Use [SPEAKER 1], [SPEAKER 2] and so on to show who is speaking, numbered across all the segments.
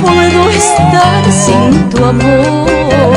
[SPEAKER 1] puedo estar sin tu amor.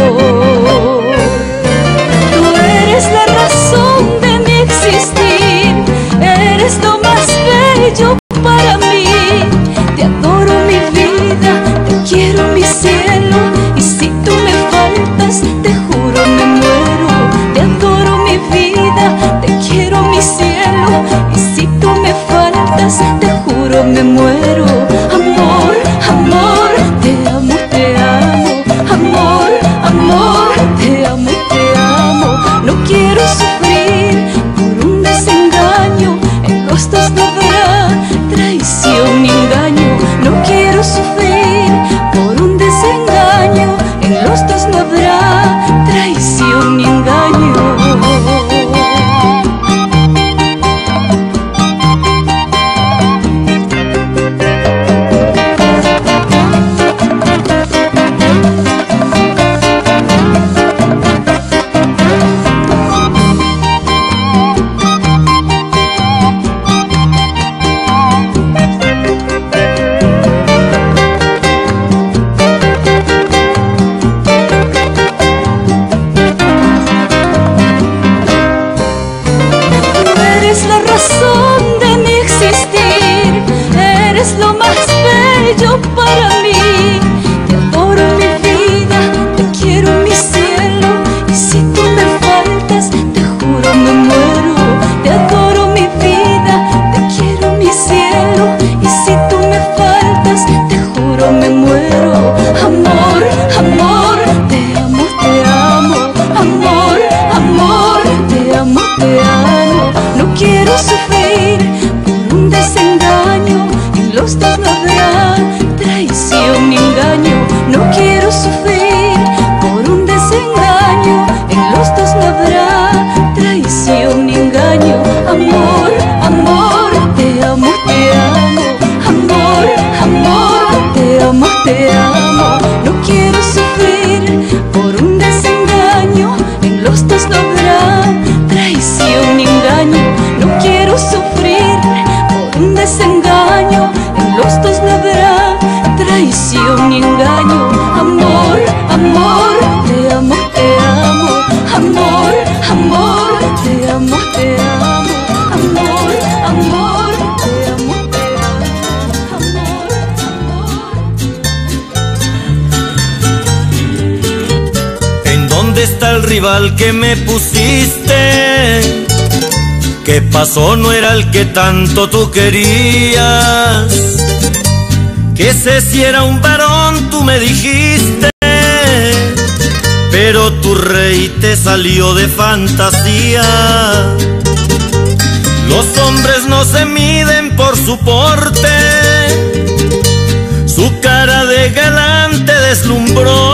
[SPEAKER 1] Tú eres la razón de mi existir, eres lo más bello para mí. Te adoro mi vida, te quiero mi cielo, y si tú me faltas, te juro me muero. Te adoro mi vida, te quiero mi cielo, y si tú me faltas, te juro me muero. Amor, amor, te amo, amor, amor, te amo, no quiero sufrir por un desengaño, en los dos no habrá traición ni engaño. No quiero sufrir por un desengaño, en los dos no habrá traición ni engaño. De mi existir, eres lo más bello para mí. Te adoro mi vida, te quiero mi cielo, y si tú me faltas, te juro me muero. Te adoro mi vida, te quiero mi cielo, y si tú me faltas, te juro me muero. Amor, amor, te amo, amor, amor, te amo, no quiero sufrir por un desengaño, en los dos no habrá traición ni engaño. No quiero sufrir por un desengaño, en los dos no habrá traición ni engaño. Amor, amor, te amo, amor, amor, te amo, no quiero sufrir por un desengaño, en los dos no habrá traición ni engaño. No quiero sufrir por un desengaño, en los dos no habrá traición ni engaño. Amor, amor, te amo, amor, amor, te amo, amor, amor, te amo, amor, amor.
[SPEAKER 2] ¿En dónde está el rival que me pusiste? ¿Qué pasó? No era el que tanto tú querías. Que ese si era un varón, tú me dijiste, pero tu rey te salió de fantasía. Los hombres no se miden por su porte, su cara de galán te deslumbró.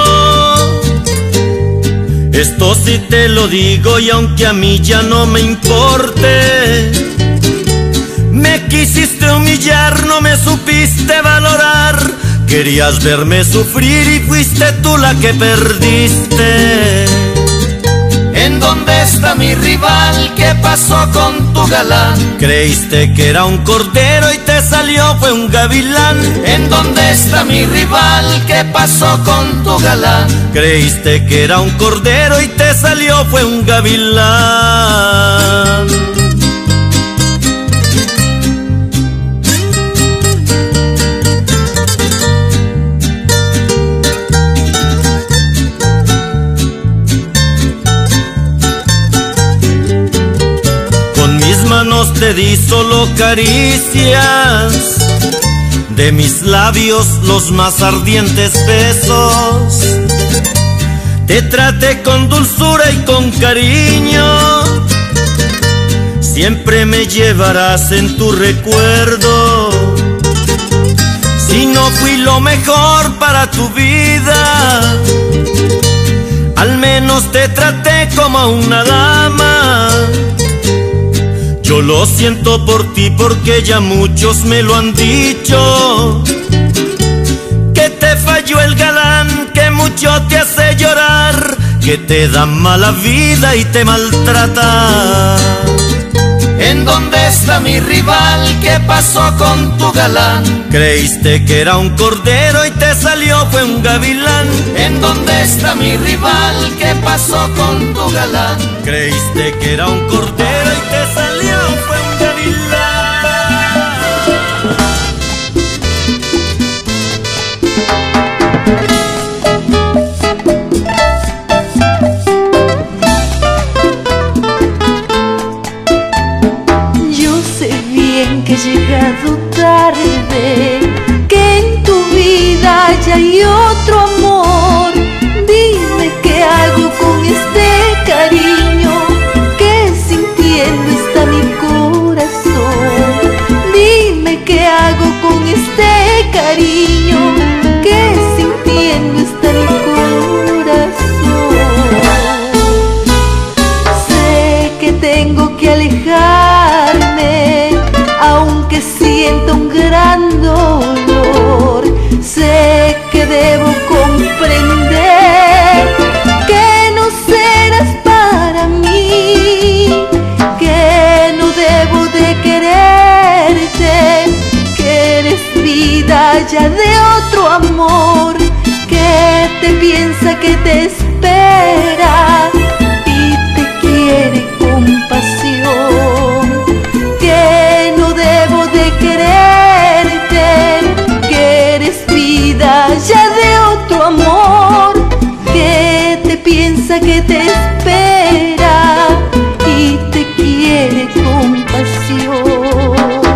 [SPEAKER 2] Esto sí te lo digo, y aunque a mí ya no me importe, me quisiste humillar, no me supiste valorar. Querías verme sufrir y fuiste tú la que perdiste.
[SPEAKER 3] ¿En dónde está mi rival? ¿Qué pasó con tu galán?
[SPEAKER 2] Creíste que era un cordero y te salió fue un gavilán.
[SPEAKER 3] ¿En dónde está mi rival? ¿Qué pasó con tu galán?
[SPEAKER 2] Creíste que era un cordero y te salió fue un gavilán. Manos te di solo caricias, de mis labios los más ardientes besos. Te traté con dulzura y con cariño, siempre me llevarás en tu recuerdo. Si no fui lo mejor para tu vida, al menos te traté como a una dama. Yo lo siento por ti porque ya muchos me lo han dicho, que te falló el galán, que mucho te hace llorar, que te da mala vida y te maltrata.
[SPEAKER 3] ¿En dónde está mi rival? ¿Qué pasó con tu galán?
[SPEAKER 2] Creíste que era un cordero y te salió fue un gavilán.
[SPEAKER 3] ¿En dónde está mi rival? ¿Qué pasó con tu galán?
[SPEAKER 2] Creíste que era un cordero y te salió fue un gavilán.
[SPEAKER 1] Que he llegado tarde, que en tu vida ya hay otro amor. Dime qué hago con este cariño que sintiendo está mi corazón. Dime qué hago con este cariño que sintiendo está mi corazón. Sé que tengo que alejarme, aunque siento un gran dolor. Sé que debo comprender que no serás para mí, que no debo de quererte, que eres vida ya de otro amor, que te piensa, que te espera y te quiere con pasión. Que no debo de quererte, que eres vida ya de otro amor, que te piensa, que te espera y te quiere con pasión.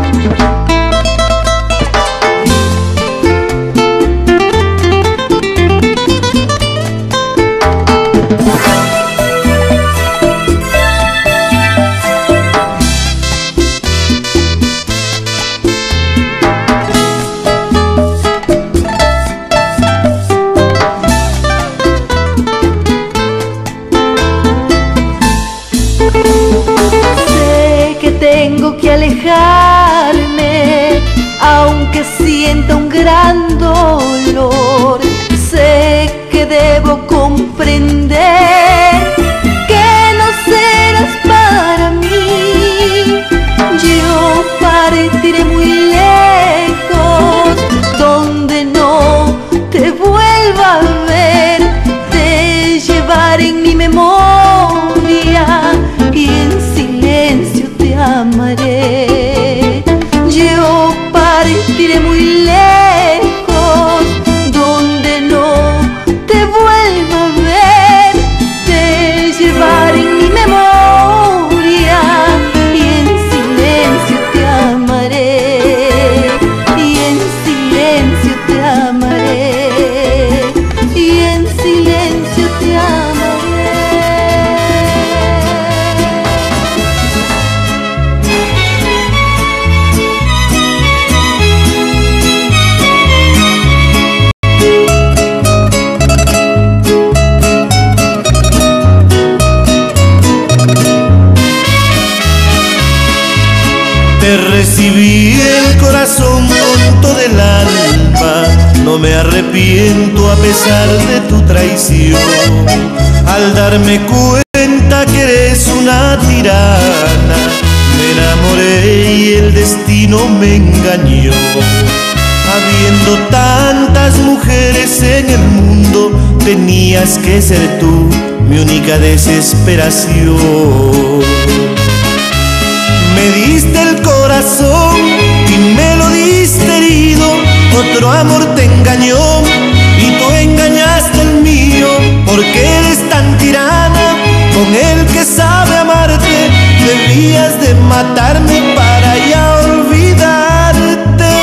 [SPEAKER 1] Tengo que alejarme, aunque sienta un gran dolor. Sé que debo comprender que no serás para mí. Yo partiré muy lejos, donde no te vuelva a ver. Te llevaré en mi memoria y en silencio te amaré. Yo partiré muy lejos, donde no te vuelva a ver. Te llevaré en mi memoria y en silencio te amaré. Y en silencio te amaré. Y en silencio te amaré.
[SPEAKER 2] Te recibí el corazón con todo el alma, no me arrepiento a pesar de tu traición. Al darme cuenta que eres una tirana, me enamoré y el destino me engañó. Habiendo tantas mujeres en el mundo, tenías que ser tú mi única desesperación. Me diste el corazón y me lo diste herido. Otro amor te engañó y tú engañaste el mío. Porque eres tan tirana con el que sabe amarte. Debías de matarme para ya olvidarte.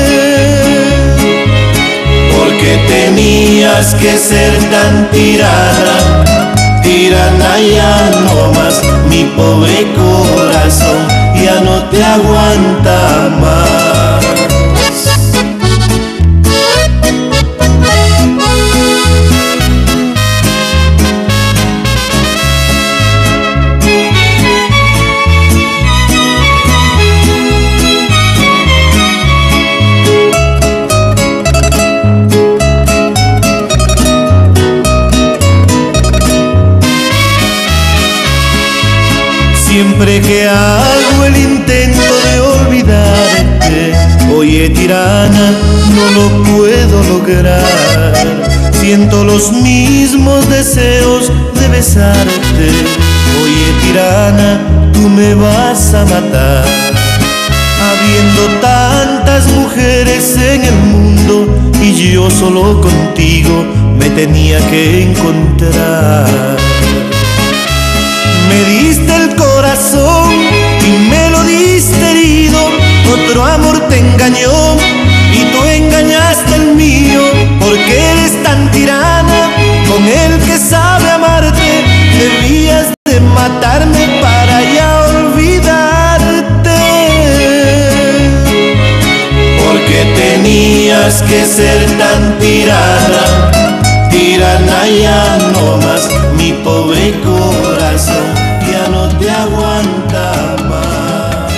[SPEAKER 2] Porque tenías que ser tan tirana. Tirana ya no más, mi pobre corazón ya no te aguanta más. Siempre que hago el lograr. Siento los mismos deseos de besarte. Oye, tirana, tú me vas a matar. Habiendo tantas mujeres en el mundo y yo solo contigo me tenía que encontrar. Me diste el corazón y me lo diste herido. Otro amor te engañó y tú engañaste el mío. Porque eres tan tirana con el que sabe amarte. Debías de matarme para ya olvidarte. Porque tenías que ser tan tirana. Tirana ya no más, mi pobre corazón ya no te aguanta más.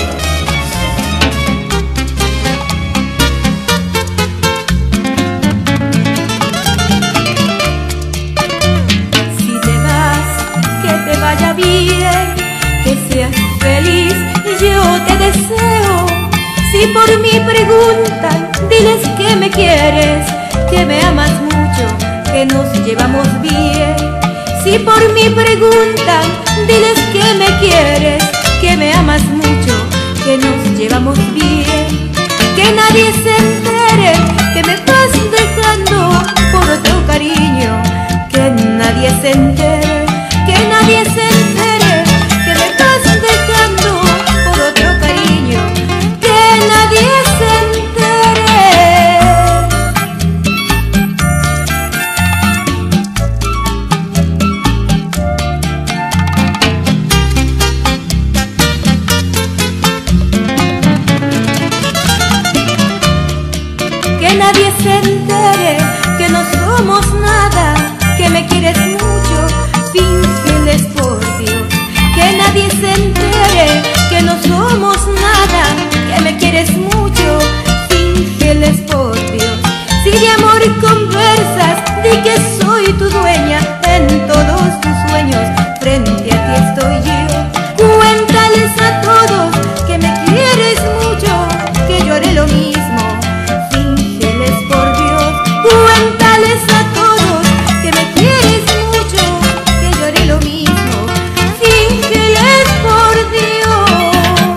[SPEAKER 1] Si te vas, que te vaya bien, que seas feliz, yo te deseo. Si por mí preguntan, diles que me quieres, que me amas mucho, que nos llevamos bien. Si por mí preguntan, diles que me quieres, que me amas mucho, que nos llevamos bien. Que nadie se entere que me estás dejando por otro cariño. Que nadie se entere, que nadie se entere que me estás dejando por otro cariño. Que nadie se entere. Que nadie se entere que no somos nada, que me quieres mucho, fíngeles por Dios. Que nadie se entere que no somos nada, que me quieres mucho, fíngeles por Dios. Si de amor conversas, di que soy tu dueña, en todos tus sueños frente a ti estoy yo. Cuéntales a todos que me quieres mucho, que yo haré lo mismo. Cuéntales a todos que me quieres mucho, que yo haré lo mismo. Fíngeles por Dios.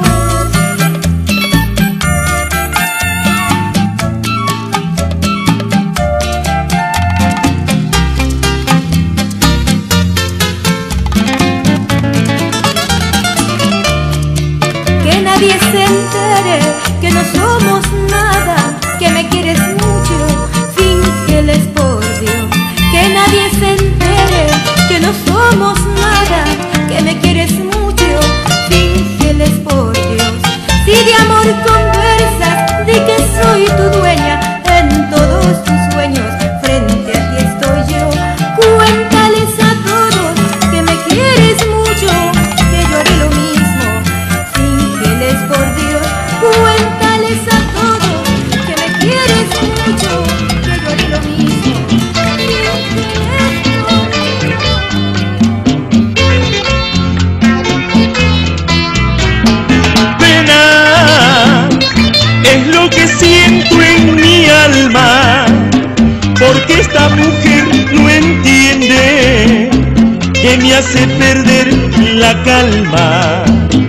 [SPEAKER 1] Que nadie se entere que no somos nada, que me quieres mucho, fíngeles por Dios. Que nadie se entere que no somos nada, que me quieres mucho, fíngeles por Dios. Si de amor conversas, di que soy tu dueña, en todos tus sueños frente a ti estoy yo. Cuéntales a todos que me quieres mucho, que yo haré lo mismo, fíngeles por Dios. Cuéntales a todos que me quieres mucho, que yo haré lo mismo.
[SPEAKER 4] Pena es lo que siento en mi alma, porque esta mujer no entiende que me hace perder la calma.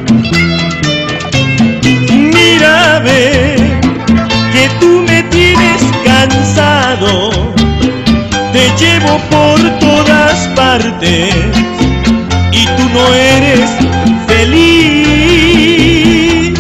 [SPEAKER 4] Mira, ve que tú me tienes cansado, te llevo por todas partes y tú no eres feliz.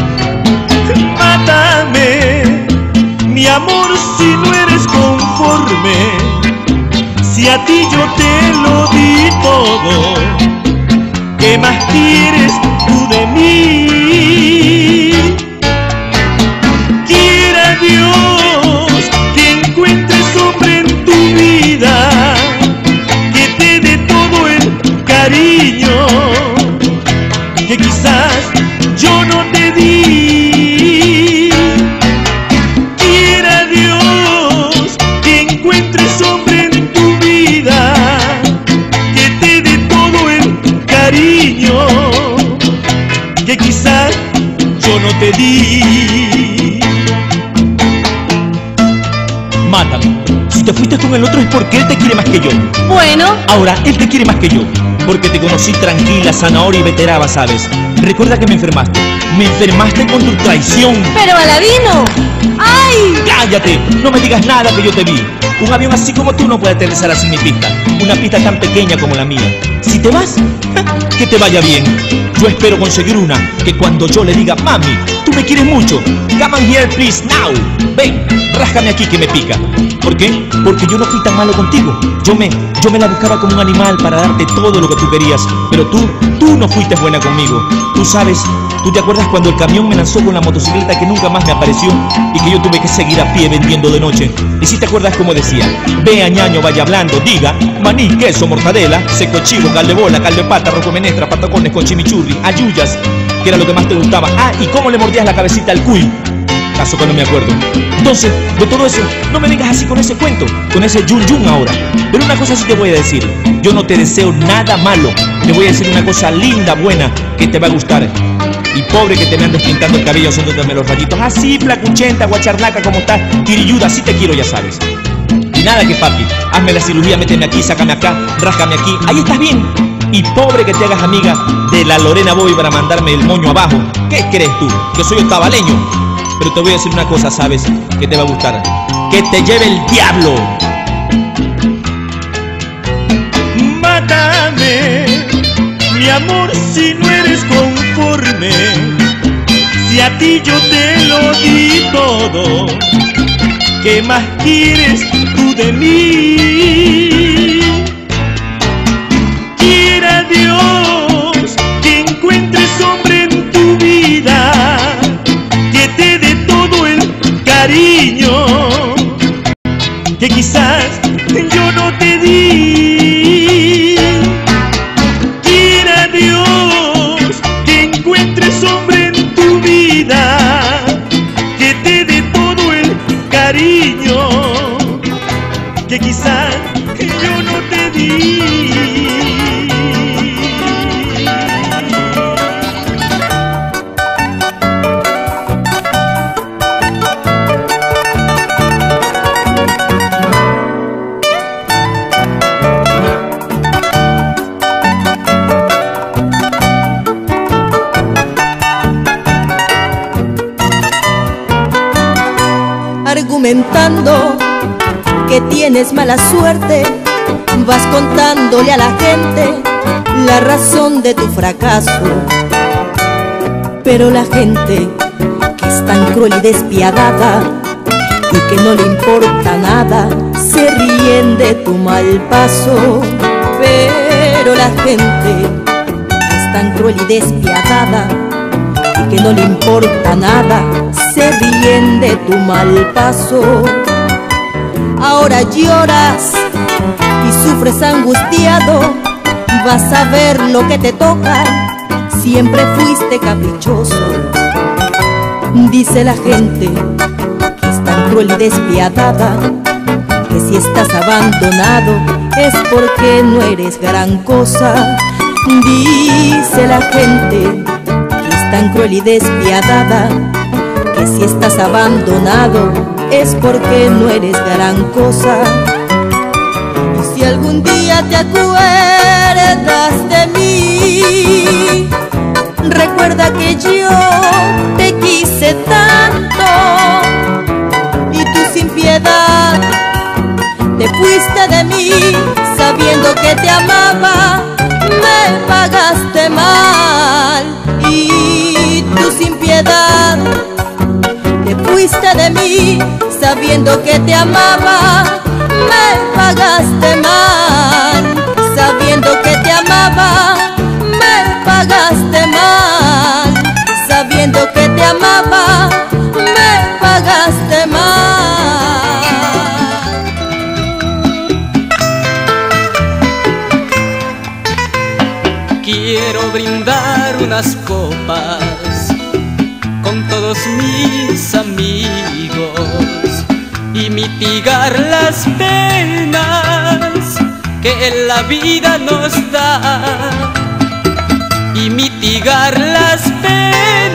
[SPEAKER 4] Mátame, mi amor, si no eres conforme, si a ti yo te lo di todo, ¿qué más quieres tú de mí? Quiera Dios que encuentres hombre en tu vida, que te dé todo el cariño que quizás yo no te di. Quiera Dios que encuentres hombre en tu vida, que te dé todo el cariño que quizás yo no te di. Mátame. Si te fuiste con el otro es porque él te quiere más que yo.
[SPEAKER 1] Bueno,
[SPEAKER 4] Ahora, él te quiere más que yo. Porque te conocí tranquila, zanahoria y veteraba, ¿sabes? Recuerda que me enfermaste. Me enfermaste con tu traición.
[SPEAKER 1] pero Aladino. ¡Ay!
[SPEAKER 4] ¡Cállate! No me digas nada que yo te vi. Un avión así como tú no puede aterrizar así en mi pista. Una pista tan pequeña como la mía. Si te vas, que te vaya bien. Yo espero conseguir una que cuando yo le diga, mami, tú me quieres mucho. Come on here, please, now. Ven, ráscame aquí que me pica. ¿Por qué? Porque yo no fui tan malo contigo. Yo me la buscaba como un animal para darte todo lo que tú querías. Pero tú no fuiste buena conmigo. Tú sabes, ¿tú te acuerdas cuando el camión me lanzó con la motocicleta que nunca más me apareció y que yo tuve que seguir a pie vendiendo de noche? Y si te acuerdas como decía, vea ñaño, vaya hablando, diga, maní, queso, mortadela, seco chivo, caldo de bola, caldo de pata, rojo menestra, patacones con chimichurri, ayuyas, que era lo que más te gustaba. Ah, y cómo le mordías la cabecita al cuy. Caso que no me acuerdo. Entonces, de todo eso, no me vengas así con ese cuento, con ese yun yun ahora. Pero una cosa sí te voy a decir, yo no te deseo nada malo. Te voy a decir una cosa linda, buena, que te va a gustar. Y pobre que te me andes pintando el cabello haciéndote los rayitos. Así, flacuchenta, guacharlaca, como estás, tirilluda, así te quiero, ya sabes. Y nada que papi, hazme la cirugía, méteme aquí, sácame acá, ráscame aquí, ahí estás bien. Y pobre que te hagas amiga de la Lorena Bobby para mandarme el moño abajo. ¿Qué crees tú? ¿Que soy octavaleño? Pero te voy a decir una cosa, ¿sabes? Que te va a gustar. ¡Que te lleve el diablo!
[SPEAKER 5] Mátame, mi amor, si no eres conforme. Si a ti yo te lo di todo, ¿qué más quieres tú de mí? Quiera Dios que encuentres hombre en tu vida que te dé todo el cariño que quizás yo no te di. Quiera Dios que encuentres hombre en tu vida que te dé todo el cariño que quizás yo no te di.
[SPEAKER 1] Argumentando que tienes mala suerte, vas contándole a la gente la razón de tu fracaso. Pero la gente que es tan cruel y despiadada y que no le importa nada, se ríen de tu mal paso. Pero la gente que es tan cruel y despiadada y que no le importa nada, se ríen de tu mal paso. Ahora lloras y sufres angustiado, vas a ver lo que te toca, siempre fuiste caprichoso. Dice la gente que es tan cruel y despiadada, que si estás abandonado es porque no eres gran cosa. Dice la gente que es tan cruel y despiadada, que si estás abandonado es porque no eres gran cosa. Y si algún día te acuerdas de mí, recuerda que yo te quise tanto y tú sin piedad te fuiste de mí, sabiendo que te amaba, me pagaste mal. Y tú sin piedad te fuiste de mí, sabiendo que te amaba, me pagaste mal. Sabiendo que te amaba, me pagaste mal. Sabiendo que te amaba, me pagaste mal.
[SPEAKER 6] Quiero brindar unas copas con todos mis amigos y mitigar las penas que la vida nos da, y mitigar las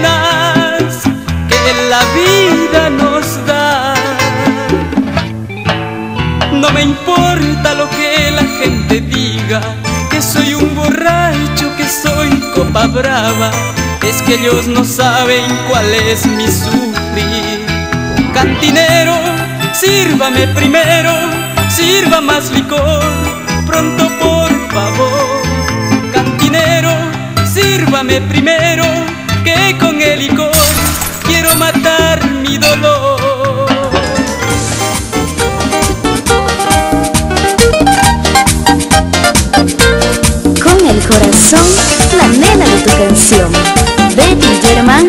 [SPEAKER 6] penas que la vida nos da. No me importa lo que la gente diga, que soy un borracho, que soy copa brava. Es que ellos no saben cuál es mi sufrir. Cantinero, sírvame primero, sirva más licor, pronto por favor. Cantinero, sírvame primero, que con el licor quiero matar mi dolor.
[SPEAKER 1] Con el corazón, la nena de tu canción, Betty Germán.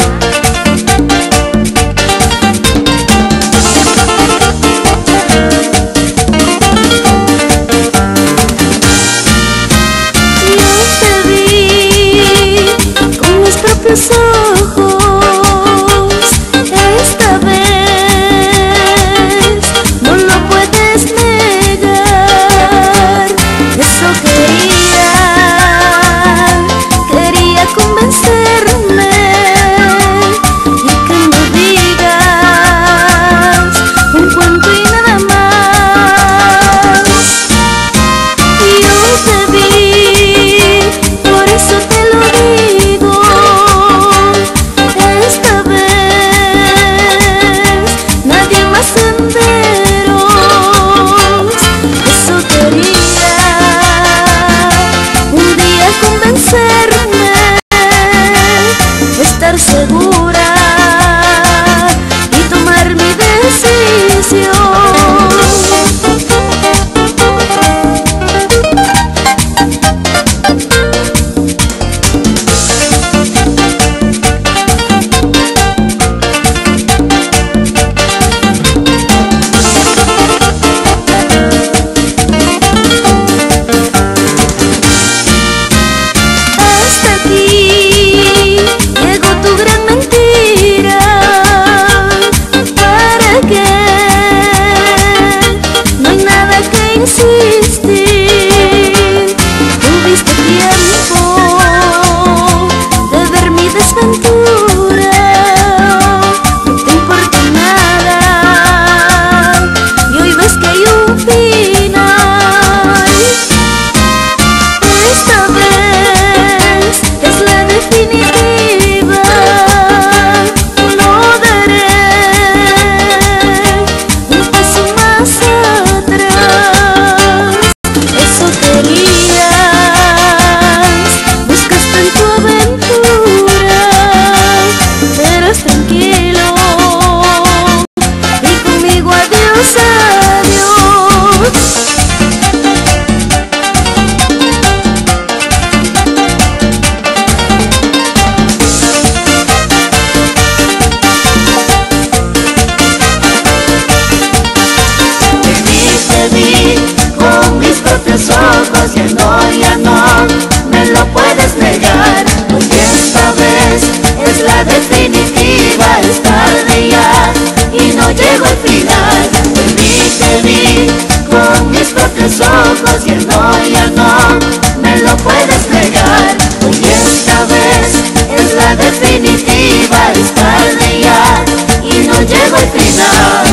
[SPEAKER 1] Tus ojos, esta vez no lo puedes negar. Eso quería convencerme y que me digas un cuento y nada más. Yo te vi, por eso te lo digo. Estar segura y tomar mi decisión. Hasta aquí llegó tu gran mentira. ¿Para qué? No hay nada que insistir. Tuviste tiempo de ver mi desventura. No te importa nada y hoy ves que hay un final. Esta vez es la definitiva. No daré un paso más atrás. Eso querías, buscaste en tu aventura. Verás tranquilo y conmigo adiós, adiós.
[SPEAKER 3] Te vi con mis propios ojos, ya no me lo puedes negar. Porque esta vez es la definitiva, es tarde ya y no llego al final. Te vi con mis propios ojos, ya no me lo puedes negar. Porque esta vez es la definitiva, es tarde ya y no llego al final.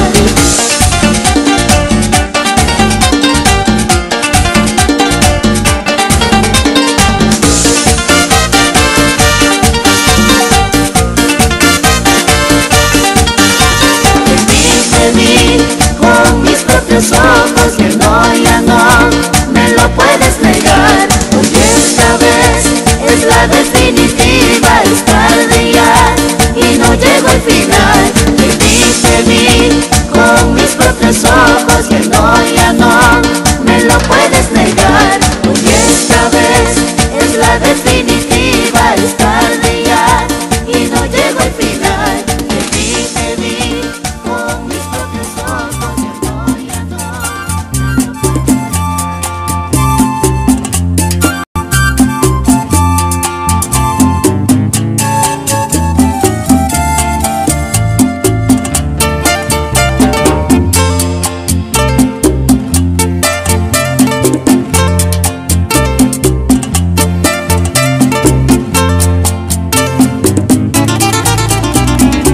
[SPEAKER 3] Te vi con mis propios ojos, ya no me lo puedes negar. Porque esta vez es la definitiva, es tarde ya y no llego al final. Te vi con mis propios ojos, ya no me lo puedes negar. Porque esta vez es la definitiva, es tarde ya y no llego al final. Te vi con mis propios ojos, ya no.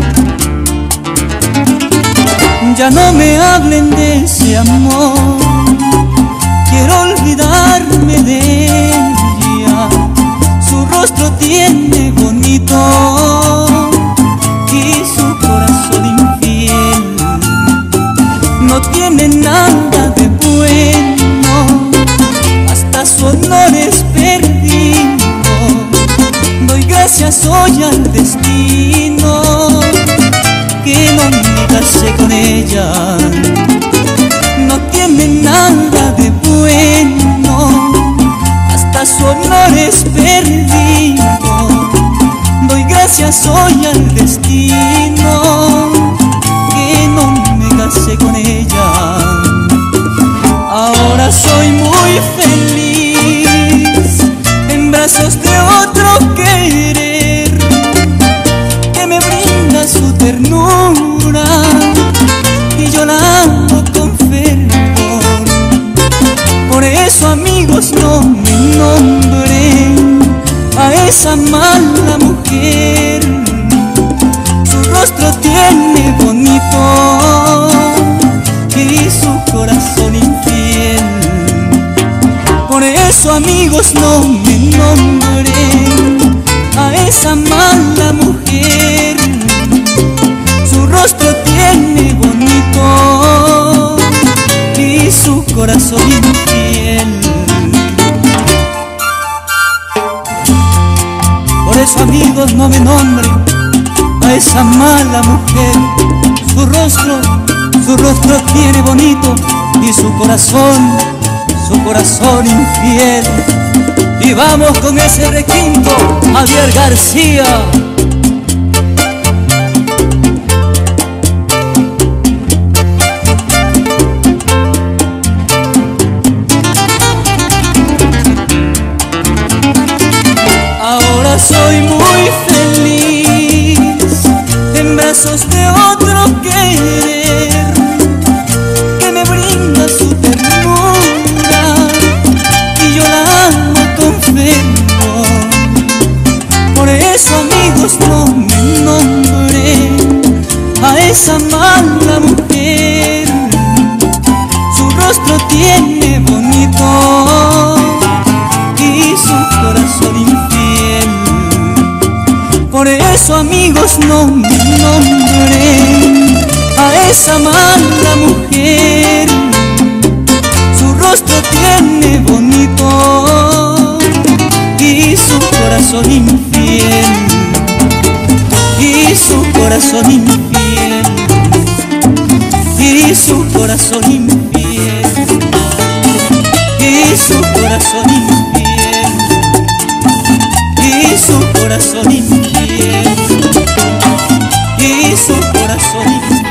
[SPEAKER 7] Ya no me hablen de ese amor,
[SPEAKER 1] no tiene nada de bueno, hasta su honor es perdido. Doy gracias hoy al destino que no me casé con ella. No tiene nada de bueno, hasta su honor es perdido. Doy gracias hoy al destino que no me casé con ella. Ahora soy muy feliz en brazos de otro querer que me brinda su ternura y yo la amo con fervor. Por eso, amigos, no me nombren a esa mala mujer. Su rostro tiene bonito y su corazón infiel. Por eso, amigos, no me nombren a esa mala mujer. Su rostro tiene bonito y su corazón infiel. Por eso, amigos, no me nombren a esa mala mujer. Su rostro tiene bonito y su corazón infiel. Y vamos con ese requinto, Javier García. Ahora soy muy feliz en brazos de otro querer que me brinda su ternura y yo la amo con fervor. Por eso, amigos, no me nombren a esa mala mujer. Su rostro tiene bonito y su corazón infiel. Por eso, amigos, no me nombren a esa mala mujer. Su rostro tiene bonito y su corazón infiel. Y su corazón infiel. Y su corazón infiel. Y su corazón infiel. Y su corazón infiel. Y su corazón infiel.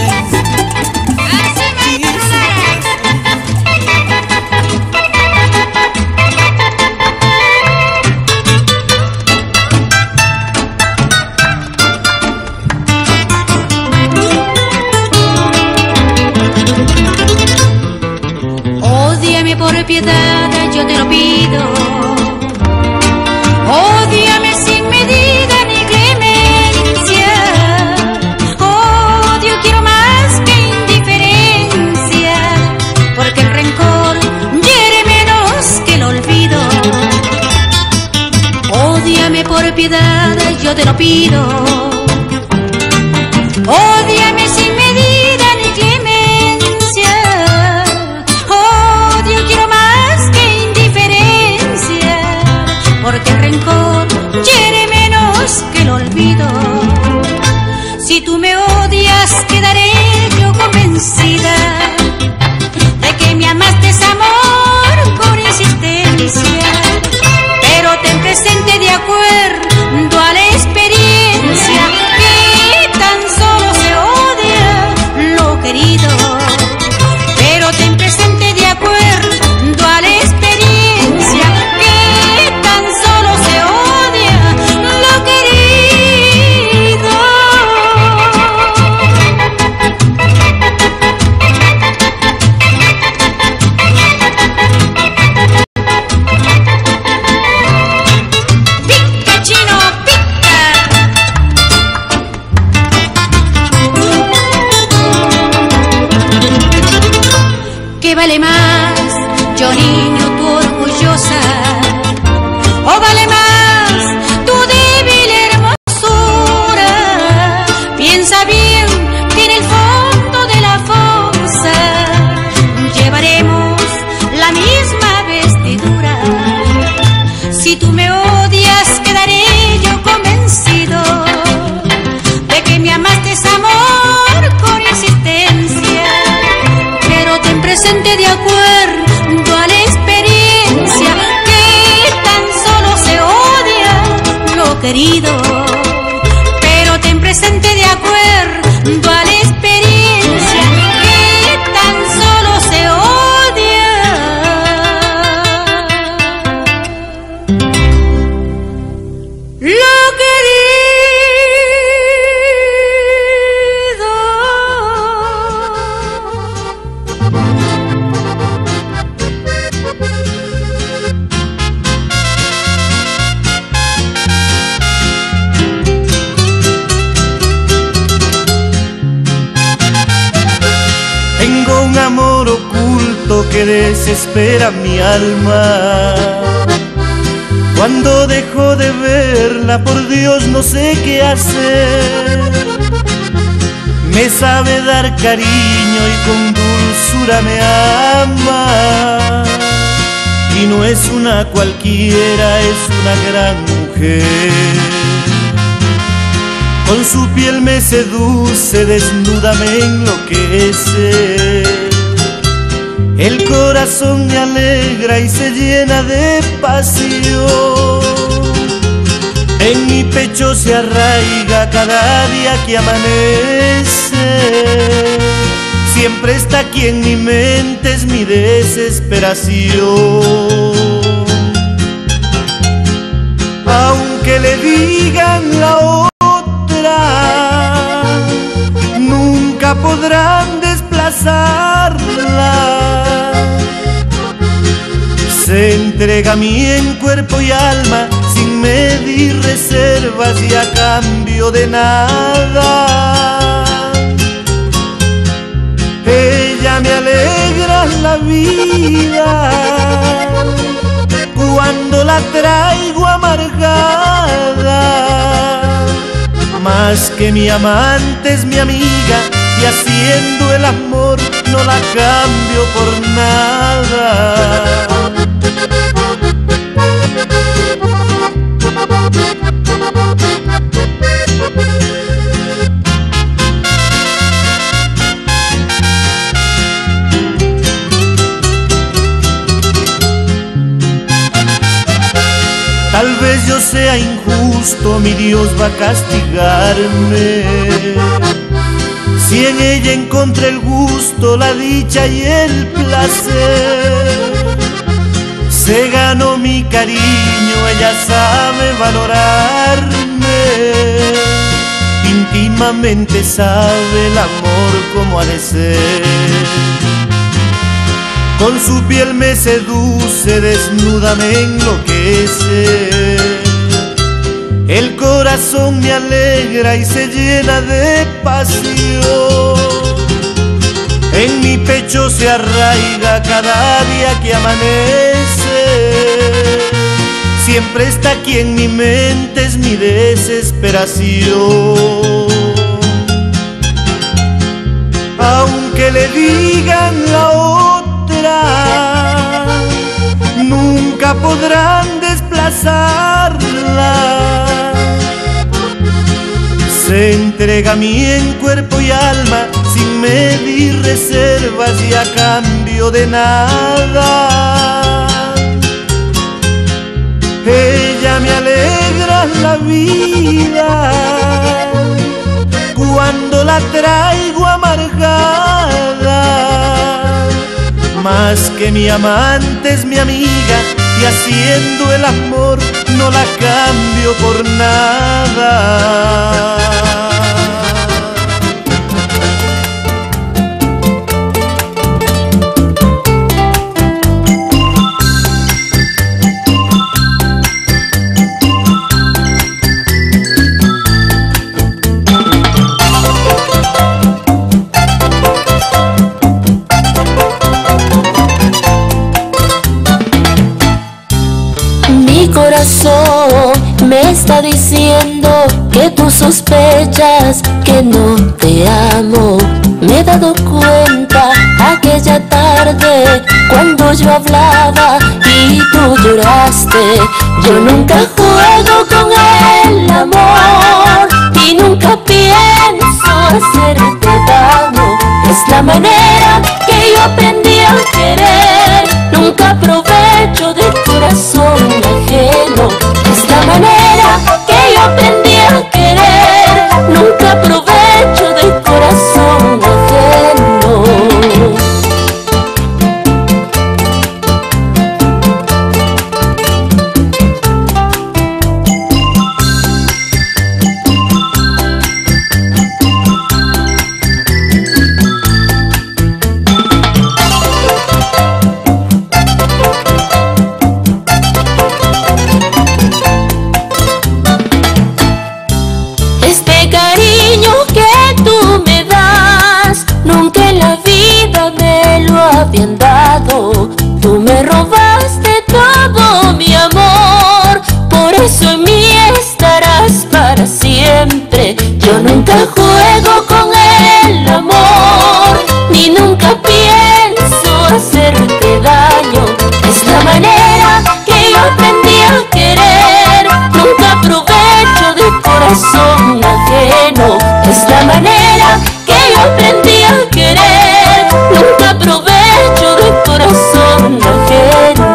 [SPEAKER 7] Ódiame por piedad, yo te lo pido. Ódiame sin medida ni clemencia. Odio quiero más que indiferencia, porque el rencor hiere menos que el olvido. Ódiame por piedad, yo te lo pido. Ódiame sin medida ni clemencia. Odio quiero más que indiferencia, porque el rencor hiere menos que el olvido. Si tú me odias, quedaré yo convencida de que me amaste amor con insistencia. Pero ten presente de acuerdo a la experiencia que tan solo se odia lo querido. Pero ten presente de acuerdo a la experiencia que tan solo se odia lo querido. Pica, chino, pica. ¿Qué vale más, yo niño, tu orgullosa? ¿O vale más tu débil hermosura? Piensa bien que en el fondo de la fosa presente de acuerdo a la experiencia que tan solo se odia lo querido. Pero ten presente de acuerdo a la experiencia que tan solo se odia lo querido.
[SPEAKER 2] Tengo un amor oculto que desespera mi alma. Cuando dejo de verla, por Dios no sé qué hacer. Me sabe dar cariño y con dulzura me ama. Y no es una cualquiera, es una gran mujer. Con su piel me seduce, desnuda me enloquece. El corazón me alegra y se llena de pasión. En mi pecho se arraiga cada día que amanece. Siempre está aquí en mi mente, es mi desesperación. Aunque le digan la otra, nunca podrán desplazarla. Se entrega a mí en cuerpo y alma, sin medir reservas y a cambio de nada. Ella me alegra la vida cuando la traigo amargada. Más que mi amante es mi amiga, y haciendo el amor no la cambio por nada. Tal vez yo sea injusto, mi Dios va a castigarme. Si en ella encontré el gusto, la dicha y el placer. Se ganó mi cariño, ella sabe valorarme. Íntimamente sabe el amor como ha de ser. Con su piel me seduce, desnuda me enloquece. El corazón me alegra y se llena de pasión. En mi pecho se arraiga cada día que amanece. Siempre está aquí en mi mente, es mi desesperación. Aunque le digan la otra, nunca podrán desplazarla. Se entrega a mí en cuerpo y alma, sin medir reservas y a cambio de nada. Ella me alegra la vida cuando la traigo amargada. Más que mi amante es mi amiga, y haciendo el amor no la cambio por nada.
[SPEAKER 8] Me está diciendo que tú sospechas que no te amo. Me he dado cuenta aquella tarde cuando yo hablaba y tú lloraste. Yo nunca juego con el amor y nunca pienso hacerte daño. Es la manera que yo aprendí a nunca juego con el amor, ni nunca pienso hacerte daño. Es la manera que yo aprendí a querer, nunca aprovecho del corazón ajeno. Es la manera que yo aprendí a querer, nunca aprovecho del corazón ajeno.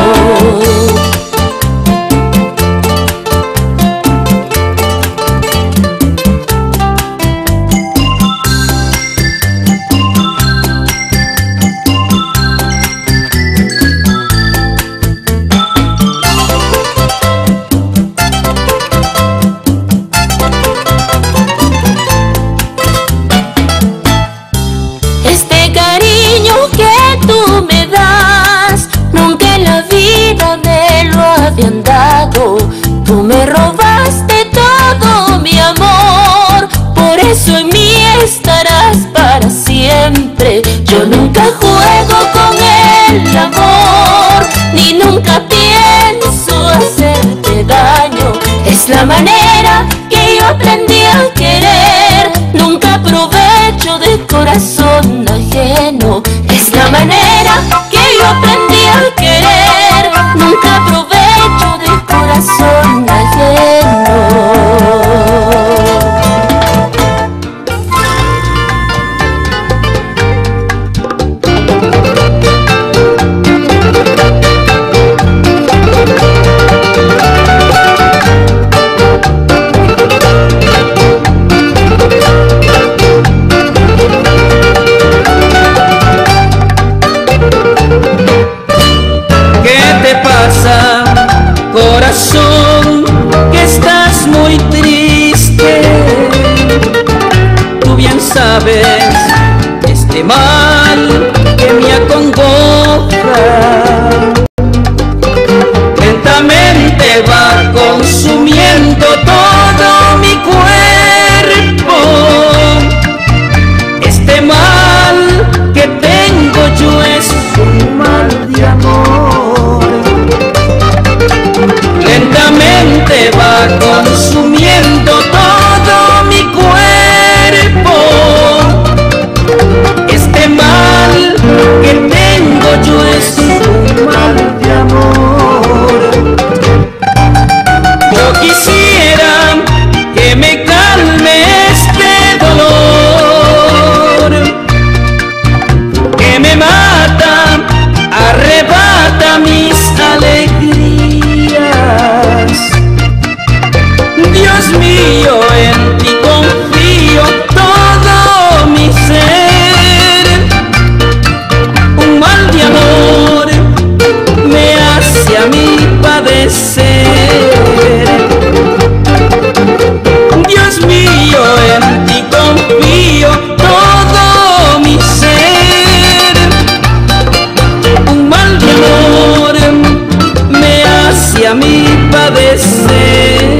[SPEAKER 8] Tú me robaste todo mi amor, por eso en mí estarás para siempre. Yo nunca juego con el amor, ni nunca pienso hacerte daño. Es la manera que yo aprendí a querer, nunca aprovecho del corazón ajeno. Es la manera que yo aprendí a querer, nunca aprovecho del corazón ajeno.
[SPEAKER 6] Corazón, que estás muy triste. Tú bien sabes este mal que me acongoja. Lentamente va consumiendo todo mi cuerpo. Este mal que tengo yo es un mal de amor. Lentamente va consumiendo todo mi cuerpo. Este mal que tengo yo es un mal de amor. Yo quisiera que me calme este dolor que me mata, arrebata mis alegrías. Dios mío, en ti confío todo mi ser. Un mal de amor me hace a mí padecer. Dios mío, en ti confío todo mi ser. Un mal de amor me hace a mí padecer.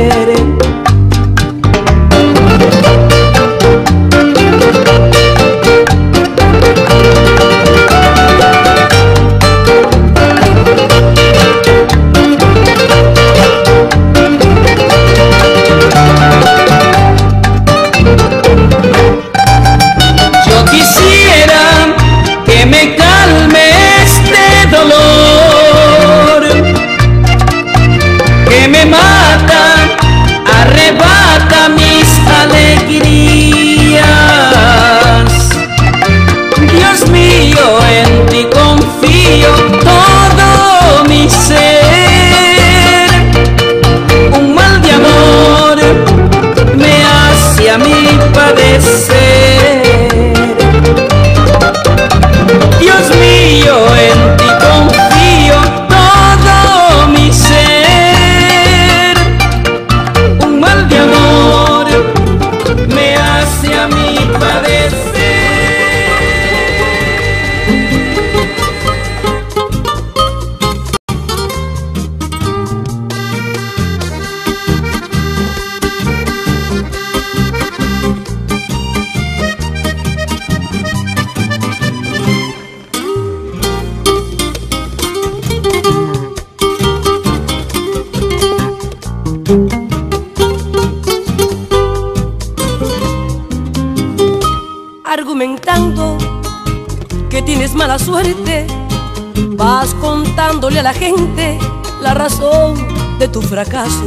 [SPEAKER 6] Yo quisiera que me calme este dolor que me mata, arrebata mis alegrías. Dios mío, en ti confío todo mi ser. Un mal de amor me hace a mí padecer. Dios mío, en ti confío todo mi ser. Un mal de amor me hace a mí padecer.
[SPEAKER 9] tienes mala suerte, vas contándole a la gente la razón de tu fracaso.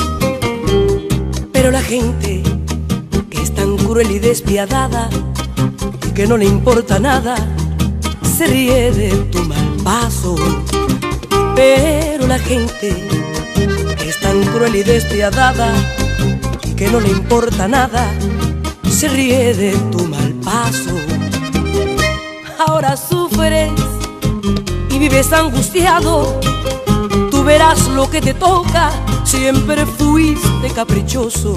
[SPEAKER 9] Pero la gente que es tan cruel y despiadada y que no le importa nada, se ríe de tu mal paso. Pero la gente que es tan cruel y despiadada y que no le importa nada, se ríe de tu mal paso. Ahora sufres y vives angustiado, tú verás lo que te toca, siempre fuiste caprichoso.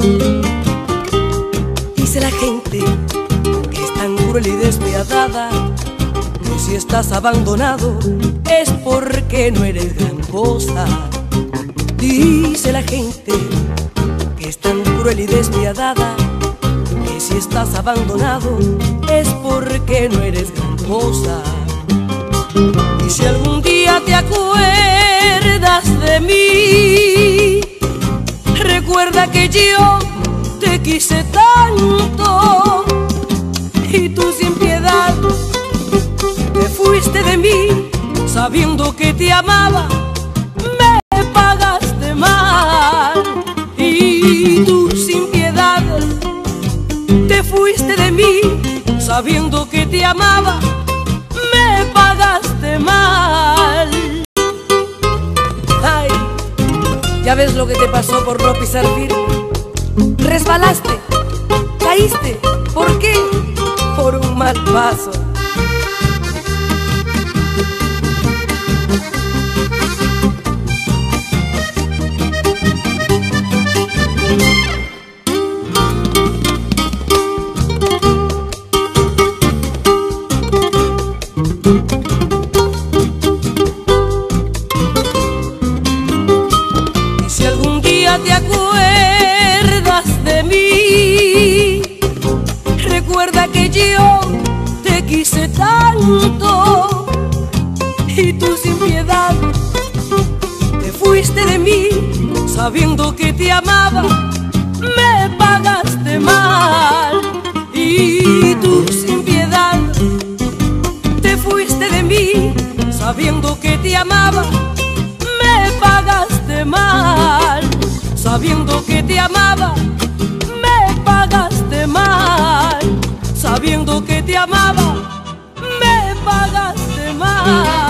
[SPEAKER 9] Dice la gente que es tan cruel y despiadada, que si estás abandonado es porque no eres gran cosa. Dice la gente que es tan cruel y despiadada, que si estás abandonado es porque no eres gran cosa. Y si algún día te acuerdas de mí, recuerda que yo te quise tanto y tú sin piedad te fuiste de mí, sabiendo que te amaba, me pagaste mal. Y tú sin piedad te fuiste de mí, sabiendo que te amaba, me pagaste mal. Ay, ya ves lo que te pasó por no pisar firme. Resbalaste, caíste, ¿por qué? Por un mal paso. Y si algún día te acuerdas de mí, recuerda que yo te quise tanto y tú sin piedad te fuiste de mí, sabiendo que te amaba, me pagaste mal. Y tú sin piedad te fuiste de mí, sabiendo que te amaba, me pagaste mal. Sabiendo que te amaba, me pagaste mal. Sabiendo que te amaba, me pagaste mal.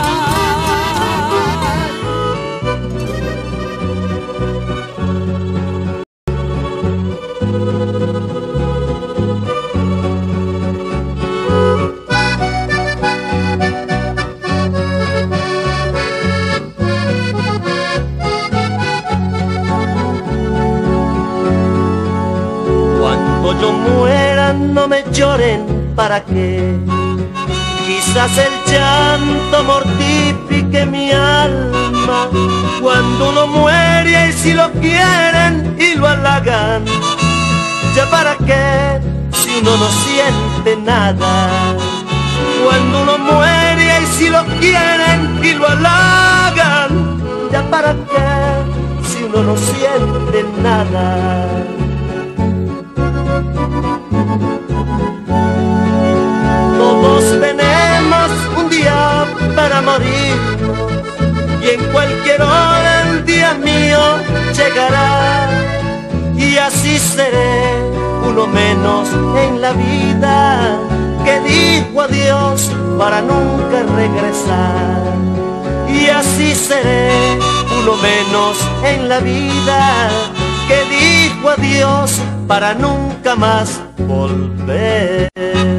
[SPEAKER 2] Cuando yo muera no me lloren, ¿para qué? Quizás el llanto mortifique mi alma. Cuando uno muere y si lo quieren y lo halagan, ¿ya para qué si uno no siente nada? Cuando uno muere y si lo quieren y lo halagan, ¿ya para qué si uno no siente nada? Todos tenemos un día para morirnos y en cualquier hora el día mío llegará. Y así seré uno menos en la vida que dijo adiós para nunca regresar. Y así seré uno menos en la vida que dijo adiós para nunca más volver.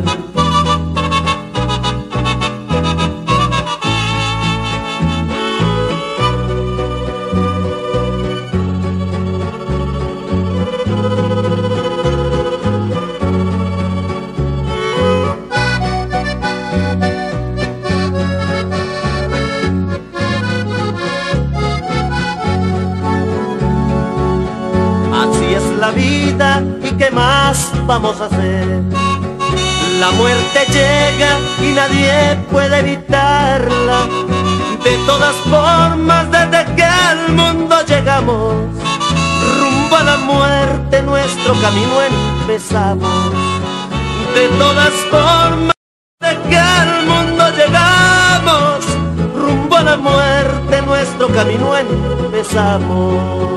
[SPEAKER 2] Así es la vida y qué más vamos a hacer. La muerte llega y nadie puede evitarla. De todas formas, desde que al mundo llegamos, rumbo a la muerte nuestro camino empezamos. De todas formas, desde que al mundo camino empezamos.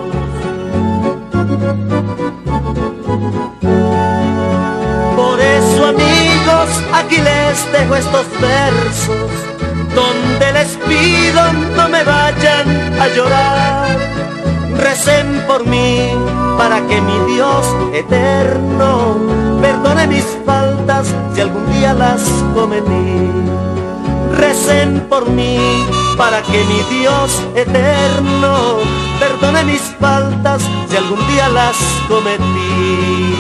[SPEAKER 2] Por eso, amigos, aquí les dejo estos versos, donde les pido no me vayan a llorar. Recen por mí para que mi Dios eterno perdone mis faltas si algún día las cometí. Recen por mí para que mi Dios eterno perdone mis faltas si algún día las cometí.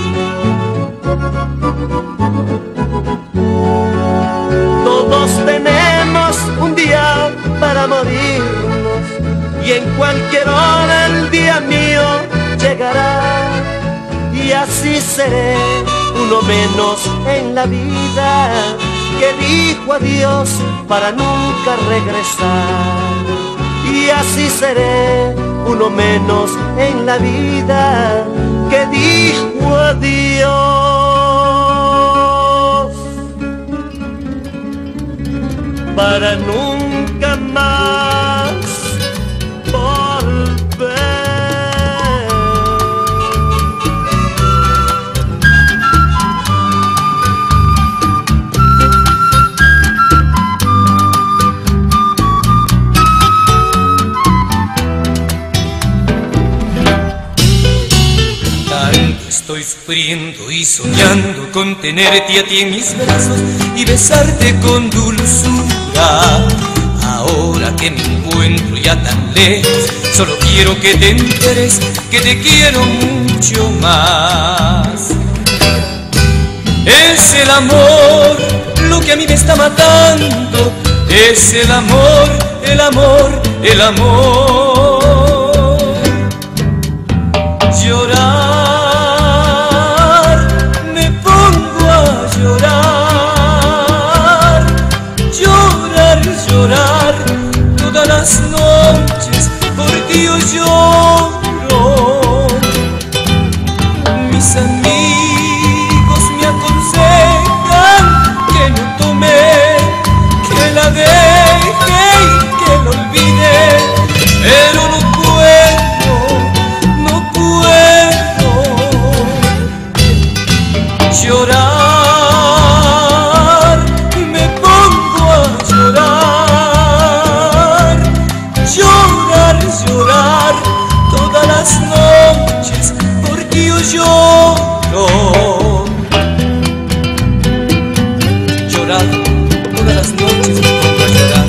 [SPEAKER 2] Todos tenemos un día para morirnos, y en cualquier hora el día mío llegará, y así seré uno menos en la vida que dijo adiós para nunca regresar. Y así seré uno menos en la vida que dijo adiós para nunca más volver.
[SPEAKER 6] Estoy sufriendo y soñando con tenerte a ti en mis brazos y besarte con dulzura. Ahora que me encuentro ya tan lejos, solo quiero que te enteres que te quiero mucho más. Es el amor lo que a mí me está matando, es el amor, el amor, el amor. Llorar, me pongo a llorar, llorar, llorar todas las noches, por ti yo lloro. Mis amigos me aconsejan que no tome, que la deje y que lo olvide, pero no puedo, no puedo llorar, me pongo a llorar, llorar, llorar todas las noches, porque yo lloro. Llorar todas las noches, me pongo a llorar.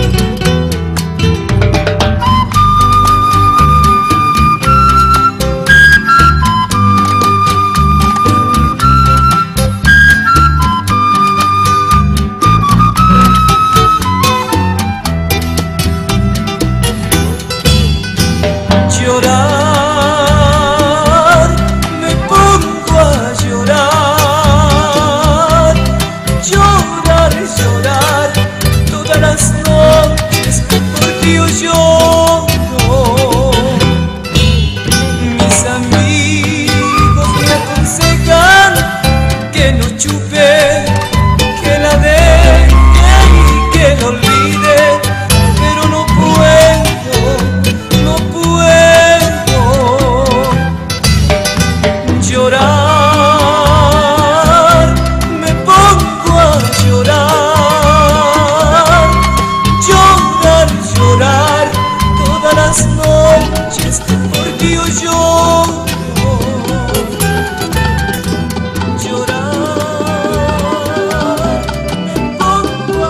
[SPEAKER 6] Llorar, me pongo a llorar, llorar, llorar todas las noches, porque yo lloro. Mis amigos me aconsejan que no chupe, que la deje y que la olvide, pero no puedo, no puedo llorar, me pongo a llorar, llorar, llorar todas las noches, porque yo lloro. Llorar, me pongo a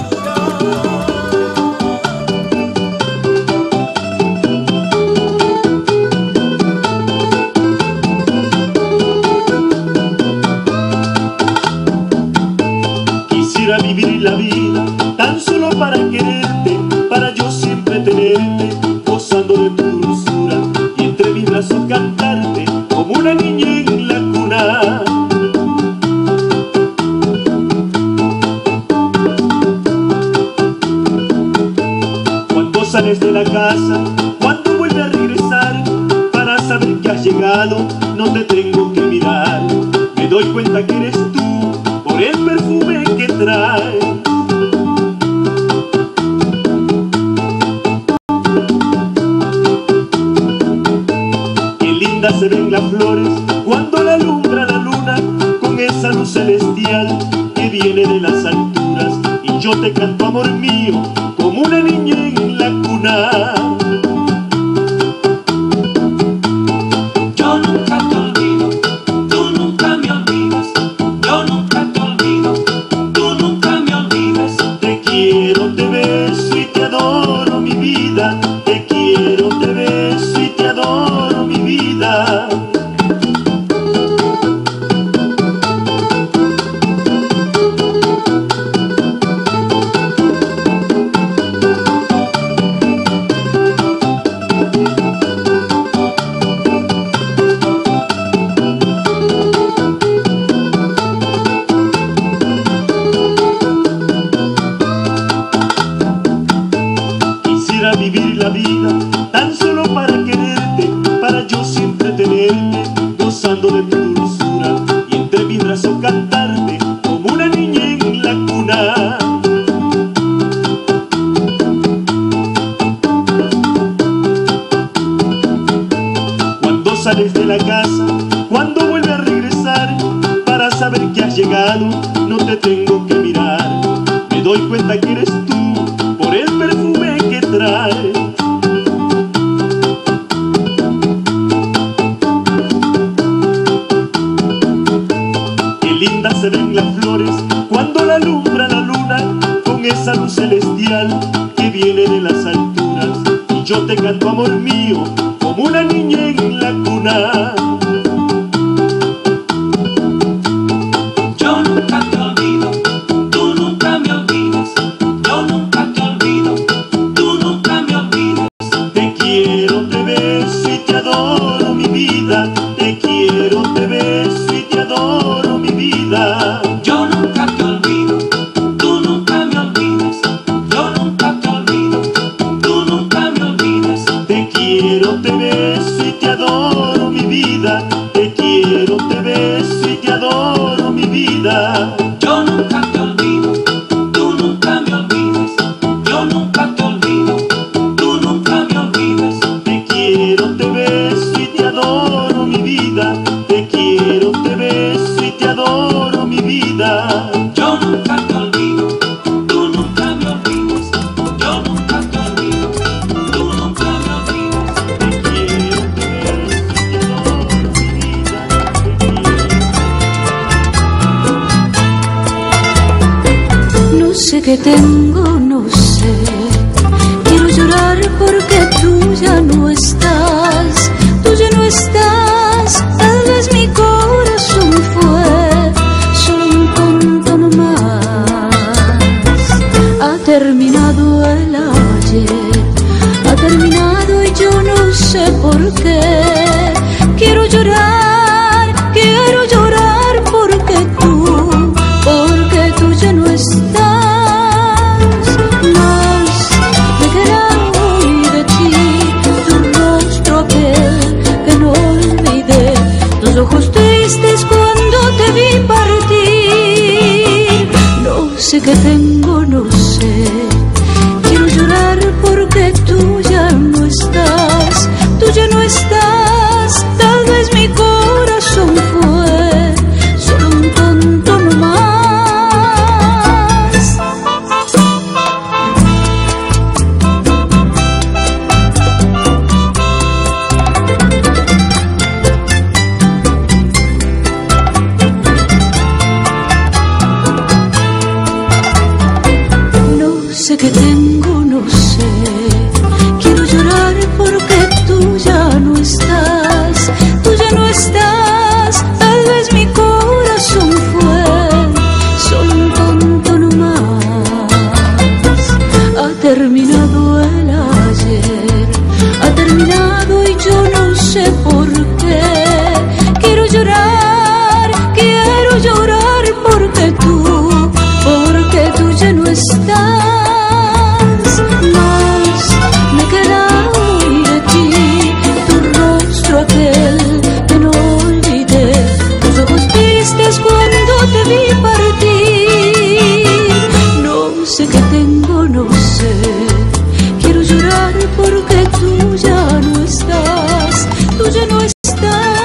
[SPEAKER 5] Quisiera vivir la vida tan solo para quererte, para yo siempre tenerte, gozando de tu dulzura y entre mis brazos cantarte como una niña en la cuna. Cuando sales de la casa, cuando vuelves a regresar, para saber que has llegado, no te tengo que mirar. Me doy cuenta que eres tú por el perfume que traes. se ven las flores cuando la alumbra la luna con esa luz celestial que viene de las alturas. Y yo te canto, amor mío, como una niña en la cuna.
[SPEAKER 10] Yo nunca te olvido, tú nunca me olvidas. Yo nunca te olvido, tú nunca me olvidas.
[SPEAKER 5] Te quiero, te beso y te adoro, mi vida. Te quiero, te beso y te adoro, mi vida. Quisiera vivir la vida tan solo para quererte, para yo siempre tenerte, gozando de tu dulzura y entre mis brazos cantarte como una niña en la cuna. Cuando sales de la casa, cuando vuelves a regresar, para saber que has llegado, no te tengo que mirar. Me doy cuenta que eres tú por el perfume que traes. Qué lindas se ven las flores cuando la alumbra la luna con esa luz celestial que viene de las alturas. Y yo te canto, amor mío, como una niña en la cuna.
[SPEAKER 10] Yo nunca te olvido, tú nunca me olvidas. Yo nunca te olvido, tú nunca me olvidas.
[SPEAKER 5] Te quiero, te beso y te adoro, mi vida. Te quiero, te beso y te adoro, mi vida.
[SPEAKER 10] Yo nunca te olvido, tú nunca me olvidas. Yo nunca te olvido, tú nunca me olvidas.
[SPEAKER 5] Te quiero, te beso y te adoro, mi vida. Te quiero, te beso y te adoro, mi vida.
[SPEAKER 10] Yo nunca te olvido, tú nunca me olvidas. Yo nunca te olvido, tú nunca me olvidas.
[SPEAKER 5] Te quiero, te beso y te adoro, mi vida. Te quiero, te beso y te adoro, mi vida.
[SPEAKER 10] Yo nunca te olvido, tú nunca me olvidas. Yo nunca te olvido, tú nunca me olvidas.
[SPEAKER 5] Te quiero, te beso y te adoro, mi vida.
[SPEAKER 1] No sé qué tengo, no sé. Quiero llorar porque tú ya no estás. Tú ya no estás. Tal vez mi corazón fue solo un tonto nomás. Ha terminado el ayer, ha terminado y yo no sé por qué. Quiero llorar porque tú ya no estás. Más me queda hoy de ti, tu rostro aquel que no olvidé, tus ojos tristes cuando te vi partir. No sé qué tengo, no sé. Quiero llorar porque tú ya no estás, tú ya no estás. Tal vez mi corazón fue solo un tonto nomás. No sé qué tengo, no sé. Quiero llorar porque tú ya no estás, tú ya no estás. Tal vez mi corazón fue solo un tonto nomás. Ha terminado el ayer, ha terminado y yo no sé por qué. Quiero llorar porque tú ya no estás. Más me queda hoy de ti, tu rostro aquel que no olvidé, tus ojos tristes cuando te vi partir. No sé qué tengo, no sé. Quiero llorar porque tú ya no estás, tú ya no estás.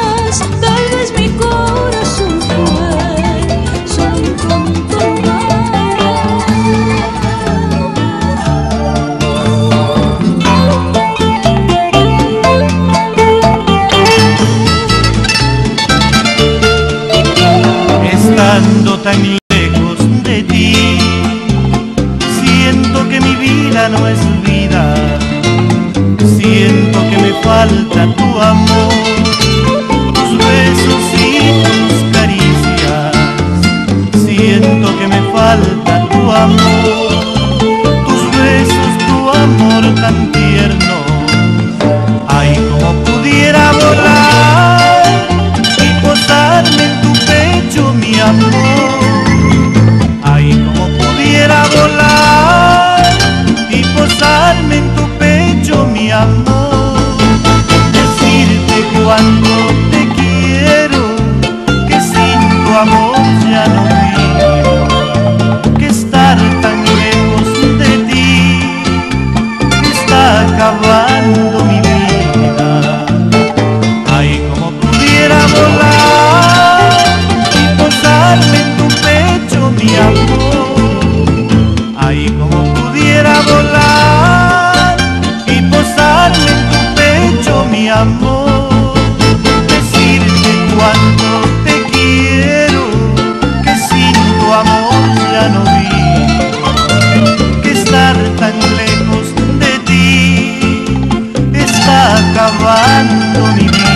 [SPEAKER 5] ya no es vida. Siento que me falta tu amor, tus besos y tus caricias. Siento que me falta tu amor, tus besos, tu amor tan tierno. Ay, como pudiera volar y posarme en tu pecho, mi amor. Ay, como pudiera volar y posarme en tu pecho, mi amor. Decirte cuánto te quiero, que sin tu amor ya no vivo, que estar tan lejos de ti me está acabando mi vida. Ay, como pudiera volar y posarme en tu pecho, mi amor. Ay, como pudiera volar y posarme en tu pecho, mi amor. Decirte cuánto te quiero, que sin tu amor ya no vivo, que estar tan lejos de ti está acabando mi vida.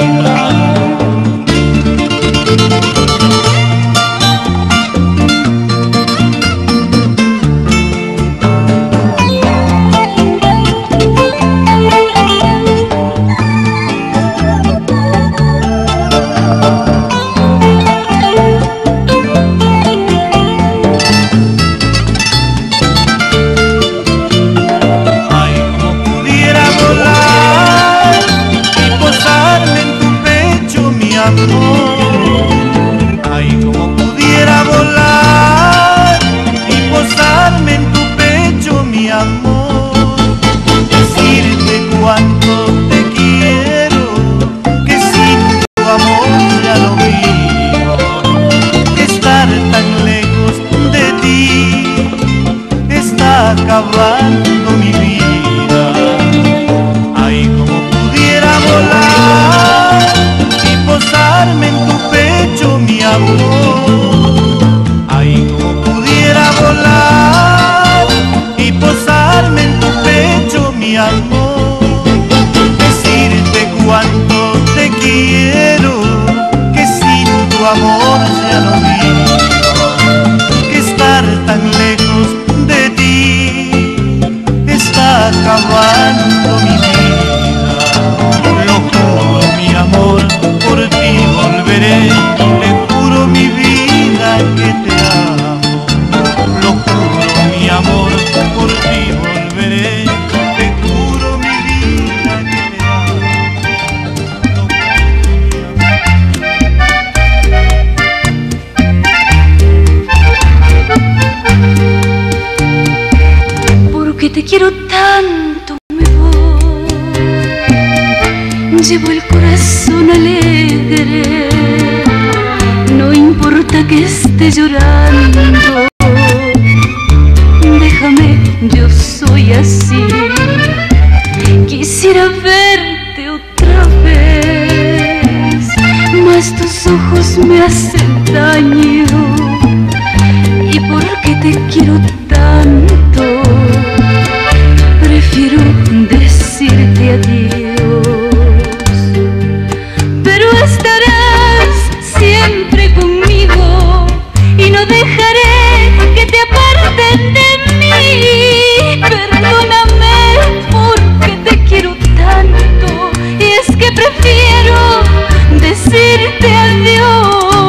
[SPEAKER 5] Ay, como pudiera volar y posarme en tu pecho, mi amor. Decirte cuánto te quiero, que sin tu amor ya no vivo, que estar tan lejos de ti está acabando mi vida. Ay, como pudiera volar y posarme en tu pecho, mi amor. Ay, como pudiera volar y posarme en tu pecho, mi amor. Decirte cuánto te quiero, que sin tu amor ya no vivo, que estar tan lejos de ti está acabando mi vida. Lo juro, mi amor, por ti volveré, te juro mi vida que te amo. Lo juro, mi amor, por ti volveré, te juro mi vida que te amo.
[SPEAKER 1] Porque te quiero tanto me voy, llevo el corazón alegre, no importa que esté llorando, déjame, yo soy así. Quisiera verte otra vez, mas tus ojos me hacen daño, y porque te quiero tanto prefiero decirte adiós. Pero estarás siempre conmigo y no dejaré que te aparten de mí. Perdóname porque te quiero tanto, y es que prefiero decirte adiós.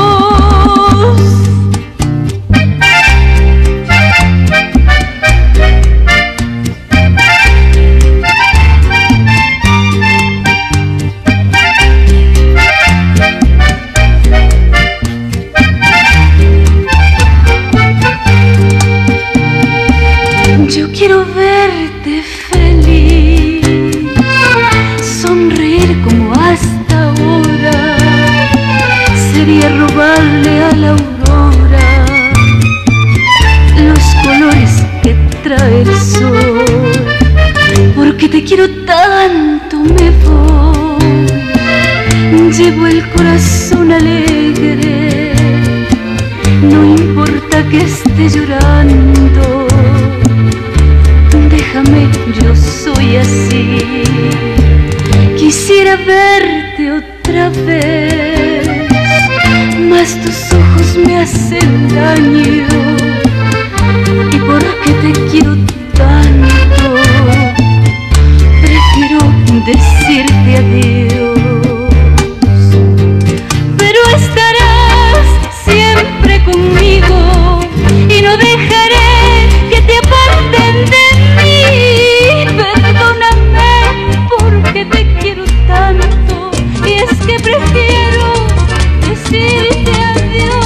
[SPEAKER 1] Yo quiero verte feliz, sonreír como hasta ahora. Sería robarle a la aurora los colores que trae el sol. Porque te quiero tanto me voy, llevo el corazón alegre, no importa que esté llorando, déjame verte otra vez, mas tus ojos me hacen daño. Y porque te quiero tanto, prefiero decirte adiós. Pero estarás siempre conmigo y no dejaré que te aparten de mí. Perdóname porque te quiero tanto, y es que prefiero decirte adiós.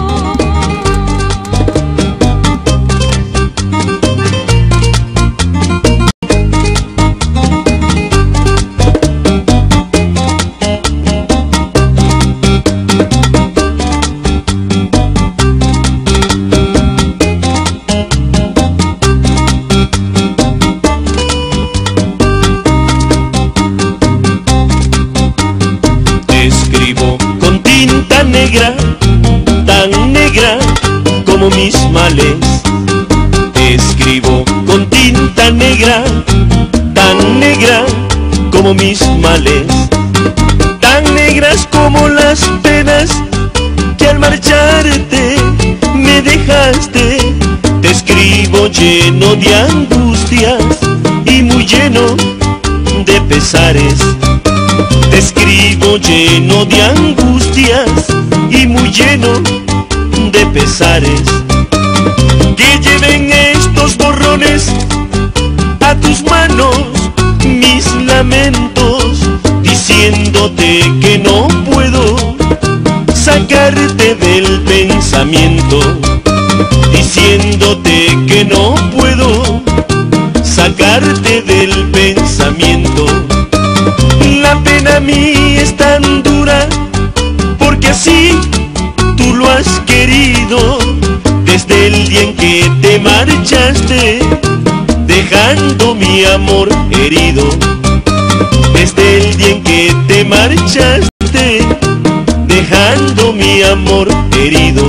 [SPEAKER 5] Negra, tan negra como mis males. Escribo con tinta negra, tan negra como mis males. Tan negras como las penas que al marcharte me dejaste. Te escribo lleno de angustias y muy lleno de pesares. Te escribo lleno de angustias y muy lleno de pesares. Que lleven estos borrones a tus manos mis lamentos, diciéndote que no puedo sacarte del pensamiento, diciéndote que no puedo sacarte del pensamiento. La pena a mí es tan dura porque así tú lo has querido. Desde el día en que te marchaste, dejando mi amor herido. Desde el día en que te marchaste, dejando mi amor herido.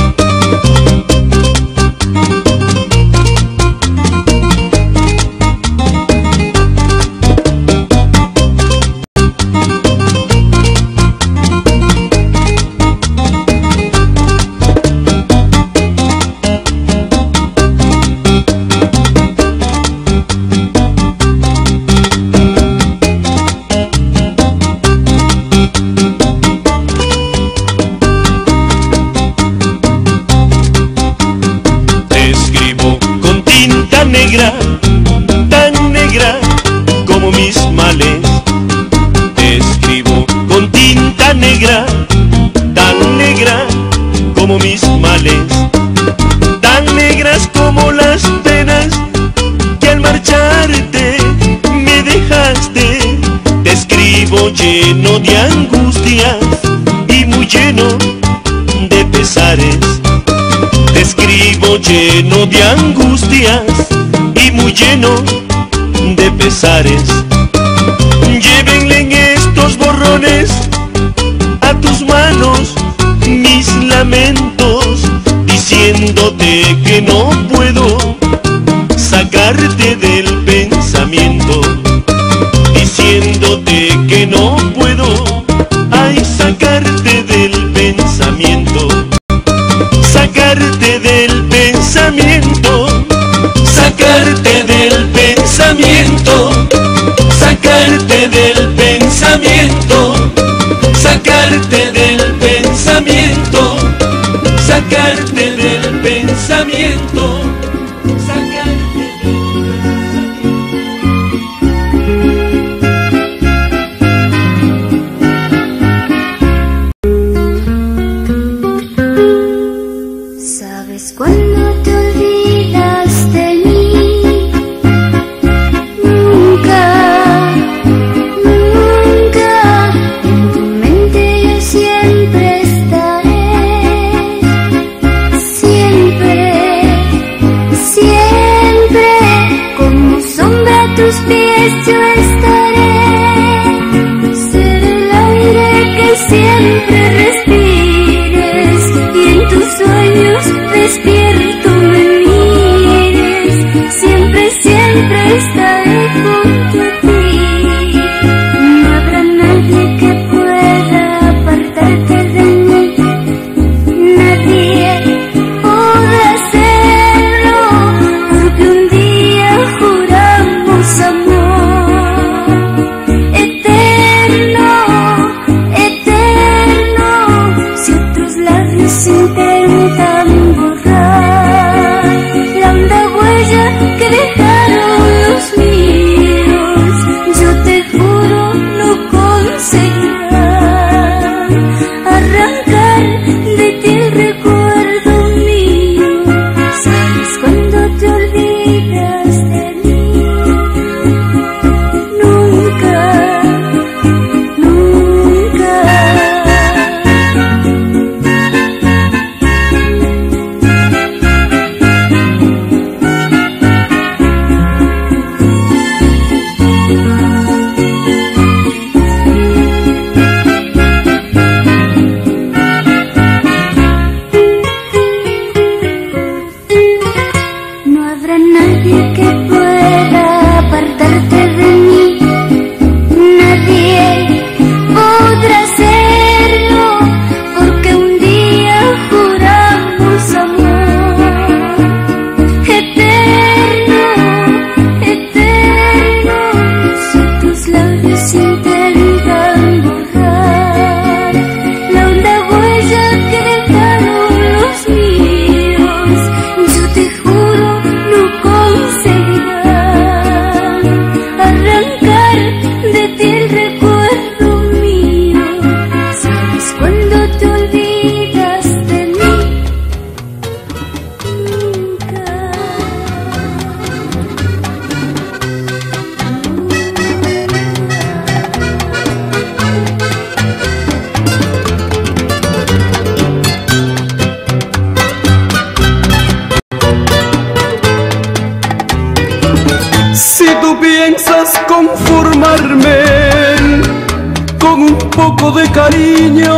[SPEAKER 5] Negra, tan negra como mis males. Te escribo con tinta negra, tan negra como mis males. Tan negras como las penas que al marcharte me dejaste. Te escribo lleno de angustias y muy lleno de pesares. Te escribo lleno de angustias y muy lleno de pesares. Llévenle en estos borrones a tus manos mis lamentos, diciéndote que no puedo sacarte del pensamiento, diciéndote que no puedo, ay, sacarte del pensamiento. Sacarte del pensamiento, sacarte del pensamiento, sacarte del pensamiento, sacarte del pensamiento, sacarte del pensamiento, sacarte del
[SPEAKER 3] Cuando te olvidas de mí, nunca, nunca, en tu mente yo siempre estaré, siempre.
[SPEAKER 1] habrá nadie que pueda apartarte de mí, nadie podrá hacerlo, porque un día juramos amor eterno, eterno. Si tus labios intentan borrar la honda huella que dejaron los míos, yo te juro no conseguirán arrancar de ti el recuerdo mío. ¿Sabes cuando te olvidas de mí? Nunca.
[SPEAKER 11] Si tú piensas conformarme con un poco de cariño,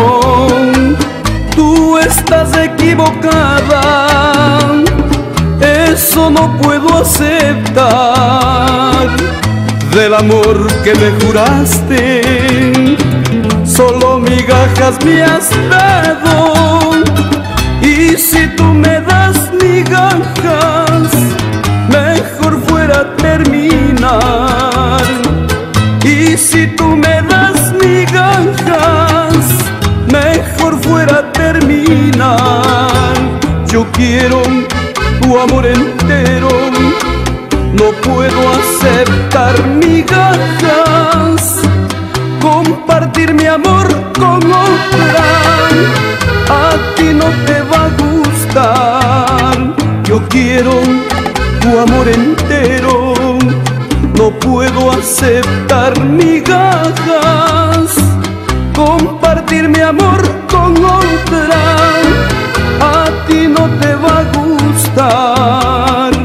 [SPEAKER 11] tú estás equivocada. Eso no puedo aceptar. Del amor que me juraste, solo migajas me has dado. Y si tú me das migajas, mejor fuera terminar. Y si tú me das migajas, mejor fuera terminar. Yo quiero tu amor entero, no puedo aceptar migajas, compartir mi amor con otra, a ti no te va a gustar. Yo quiero tu amor entero, no puedo aceptar migajas, compartir mi amor con otra, a ti no te va a gustar.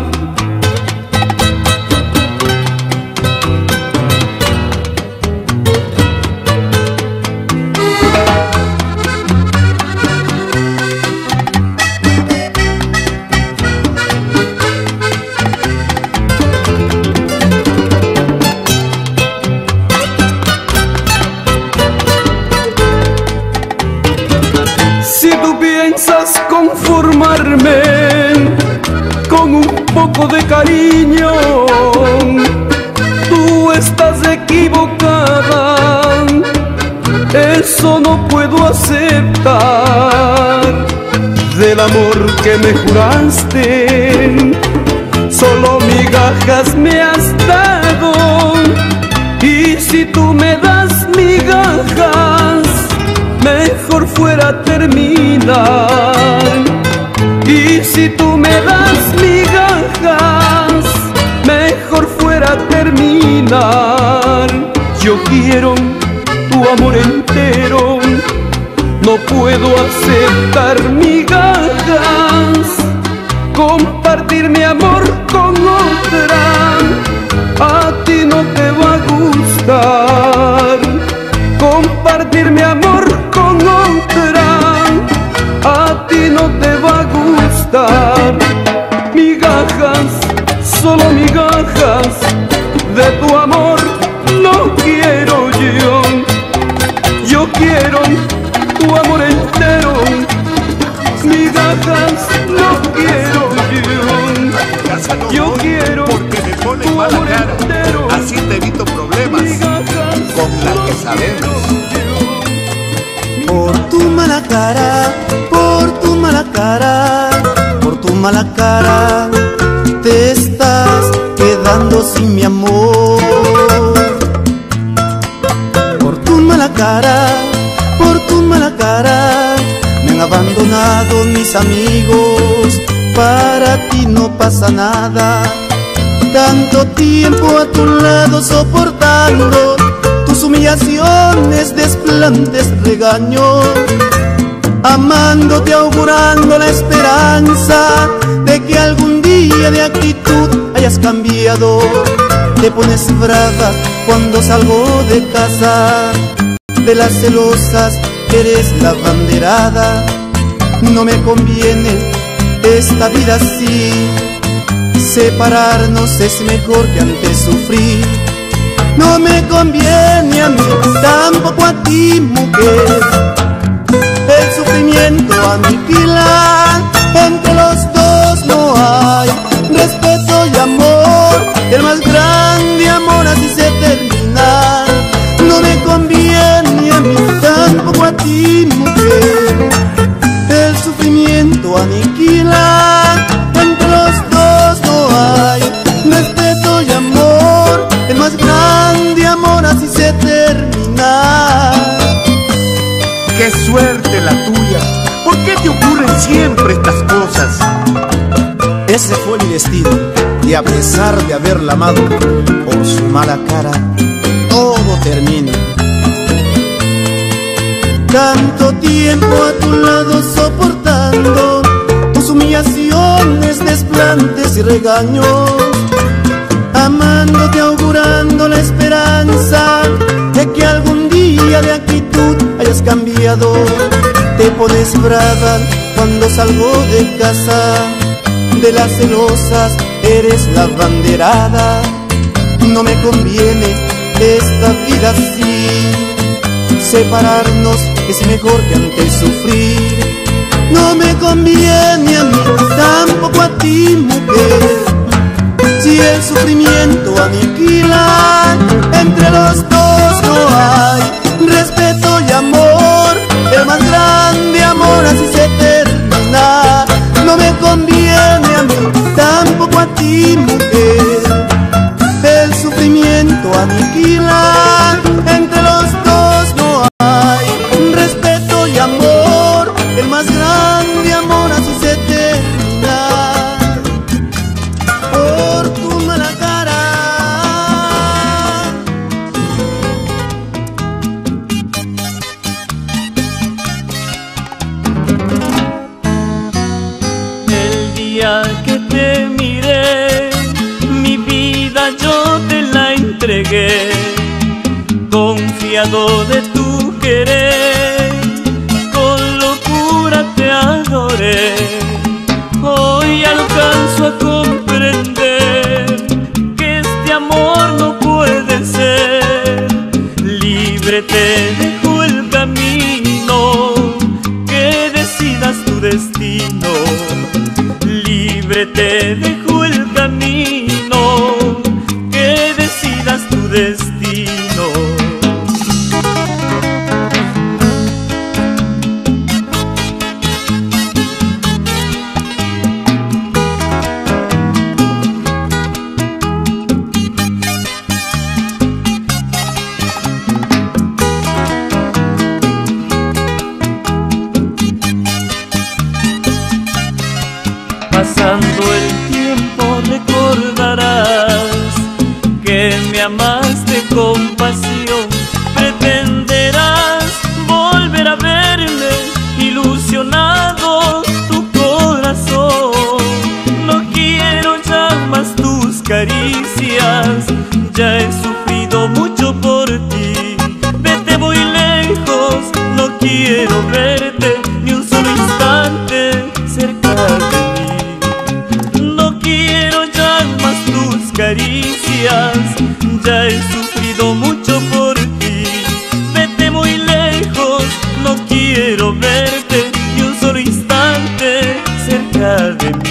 [SPEAKER 11] Si tú piensas conformarme con un poco de cariño, tú estás equivocada. Eso no puedo aceptar. Del amor que me juraste, solo migajas me has dado. Y si tú me das migajas, mejor fuera terminar. Y si tú me das migajas, mejor fuera terminar. Yo quiero tu amor entero, no puedo aceptar migajas, compartir mi amor con otra, a ti no te va a gustar. Compartir mi amor con otra, a ti no te va a gustar. Migajas, solo migajas, de tu amor no quiero yo. Yo quiero tu amor entero, migajas no quiero yo. Yo quiero
[SPEAKER 12] porque me pones mala cara, así te evito problemas con la que sabemos.
[SPEAKER 2] Por tu mala cara, por tu mala cara, por tu mala cara, te estás quedando sin mi amor. Por tu mala cara, por tu mala cara, me han abandonado mis amigos. Para ti no pasa nada, tanto tiempo a tu lado soportando tus humillaciones, desplantes, regaños, amándote, augurando la esperanza de que algún día de actitud hayas cambiado. Te pones brava cuando salgo de casa, de las celosas eres la banderada. No me conviene esta vida así,
[SPEAKER 13] Separarnos es mejor que antes sufrir. No me conviene a mí, tampoco a ti, mujer. El sufrimiento aniquila, entre los dos no hay respeto y amor. El más grande amor así se termina. No me conviene a mí, tampoco a ti, mujer. El sufrimiento aniquila, entre los dos no hay respeto y amor. El más grande amor así se termina.
[SPEAKER 12] ¡Qué suerte la tuya! ¿Por qué te ocurren siempre estas cosas?
[SPEAKER 13] Ese fue mi destino, y a pesar de haberla amado, por su mala cara todo termina. Tanto tiempo a tu lado soportando tus humillaciones, desplantes y regaños, amándote, augurando la esperanza de que algún día de actitud hayas cambiado. Te pones brava cuando salgo de casa, de las celosas eres la abanderada. No me conviene esta vida así. Separarnos es mejor que antes sufrir. No me conviene a mí, tampoco a ti, mujer. Si el sufrimiento aniquila, entre los dos no hay respeto y amor. El más grande amor así se termina. No me conviene a mí, tampoco a ti, mujer. El sufrimiento aniquila, entre los dos no hay respeto y amor. El más grande amor así se termina. Por tu mala cara.
[SPEAKER 5] El día que te miré, mi vida yo te la entregué, confiado de tu querer, con locura te adoré. Hoy alcanzo a comprender que este amor no puede ser. Libre te dejo el camino, que decidas tu destino. Libre te dejo el camino, que decidas tu destino. Pasando el tiempo recordarás que me amaste con pasión. Pretenderás volver a verme ilusionado tu corazón. No quiero ya más tus caricias, ya he sufrido mucho por ti. Vete, voy lejos, no quiero verte ni un solo instante cerca de mí. Caricias, ya he sufrido mucho por ti. Vete muy lejos, no quiero verte ni un solo instante cerca de mí.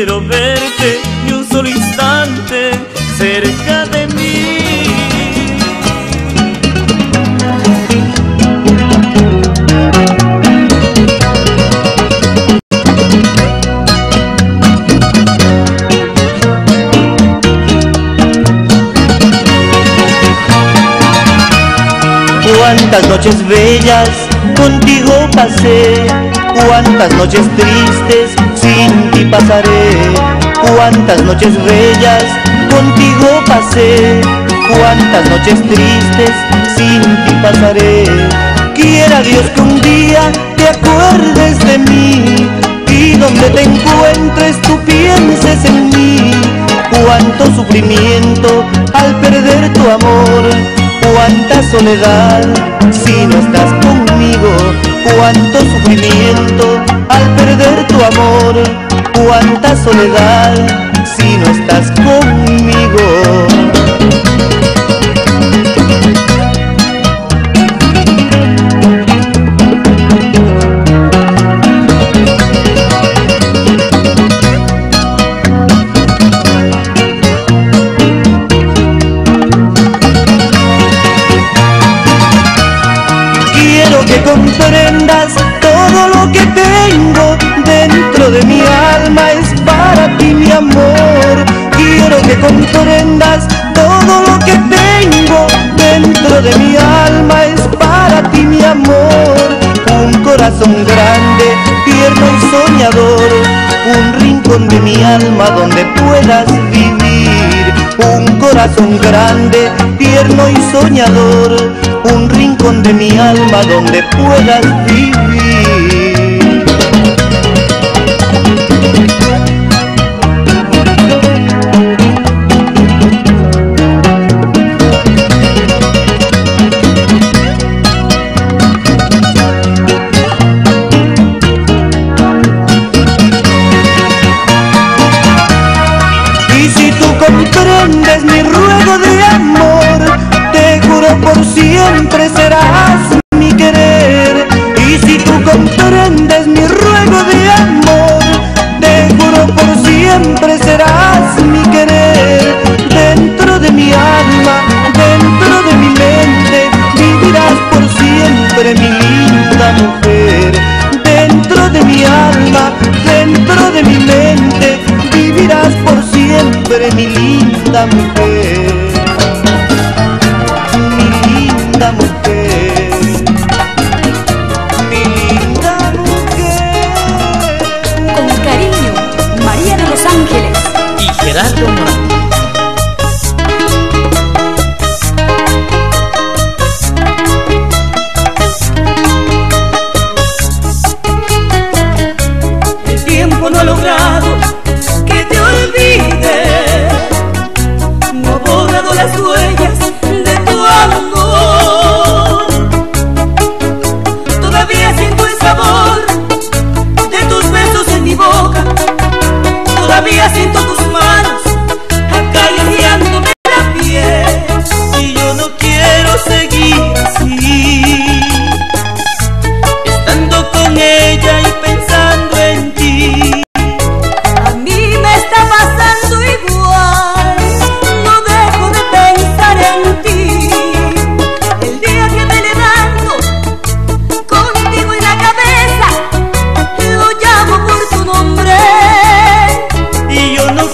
[SPEAKER 5] quiero verte ni un solo instante cerca de mí.
[SPEAKER 14] Cuántas noches bellas contigo pasé, cuántas noches tristes sin ti pasaré. Cuántas noches bellas contigo pasé, cuántas noches tristes sin ti pasaré. Quiera Dios que un día te acuerdes de mí y donde te encuentres tú pienses en mí. Cuánto sufrimiento al perder tu amor, cuánta soledad si no estás conmigo. Cuánto sufrimiento al perder tu amor, cuánta soledad si no estás conmigo. Que comprendas todo lo que tengo dentro de mi alma es para ti, mi amor. Quiero que comprendas todo lo que tengo dentro de mi alma es para ti, mi amor. Un corazón grande, tierno y soñador, un rincón de mi alma donde puedas vivir. Un corazón grande, tierno y soñador, un rincón de mi alma donde puedas vivir. Y si tú comprendes mi ruego de amor, te juro por siempre serás mi querer. Y si tú comprendes mi ruego de amor, te juro por siempre serás mi querer. Dentro de mi alma, dentro de mi mente, vivirás por siempre mi linda mujer. Dentro de mi alma, dentro de mi mente, vivirás por siempre mi linda mujer. Mujer, mi linda mujer.
[SPEAKER 1] Con cariño, María de los Ángeles
[SPEAKER 2] y Gerardo Morán.
[SPEAKER 15] El tiempo no ha logrado que te olvides, no ha borrado las huellas de tu amor. Todavía siento el sabor de tus besos en mi boca, todavía siento tus manos acariciándome la piel.
[SPEAKER 5] Y yo no quiero seguir así, estando con ella y pensando en ti.
[SPEAKER 15] A mí me está pasando igual, no dejo de pensar en ti. El día que me levanto contigo en la cabeza, lo llamo por tu nombre.
[SPEAKER 5] Y yo no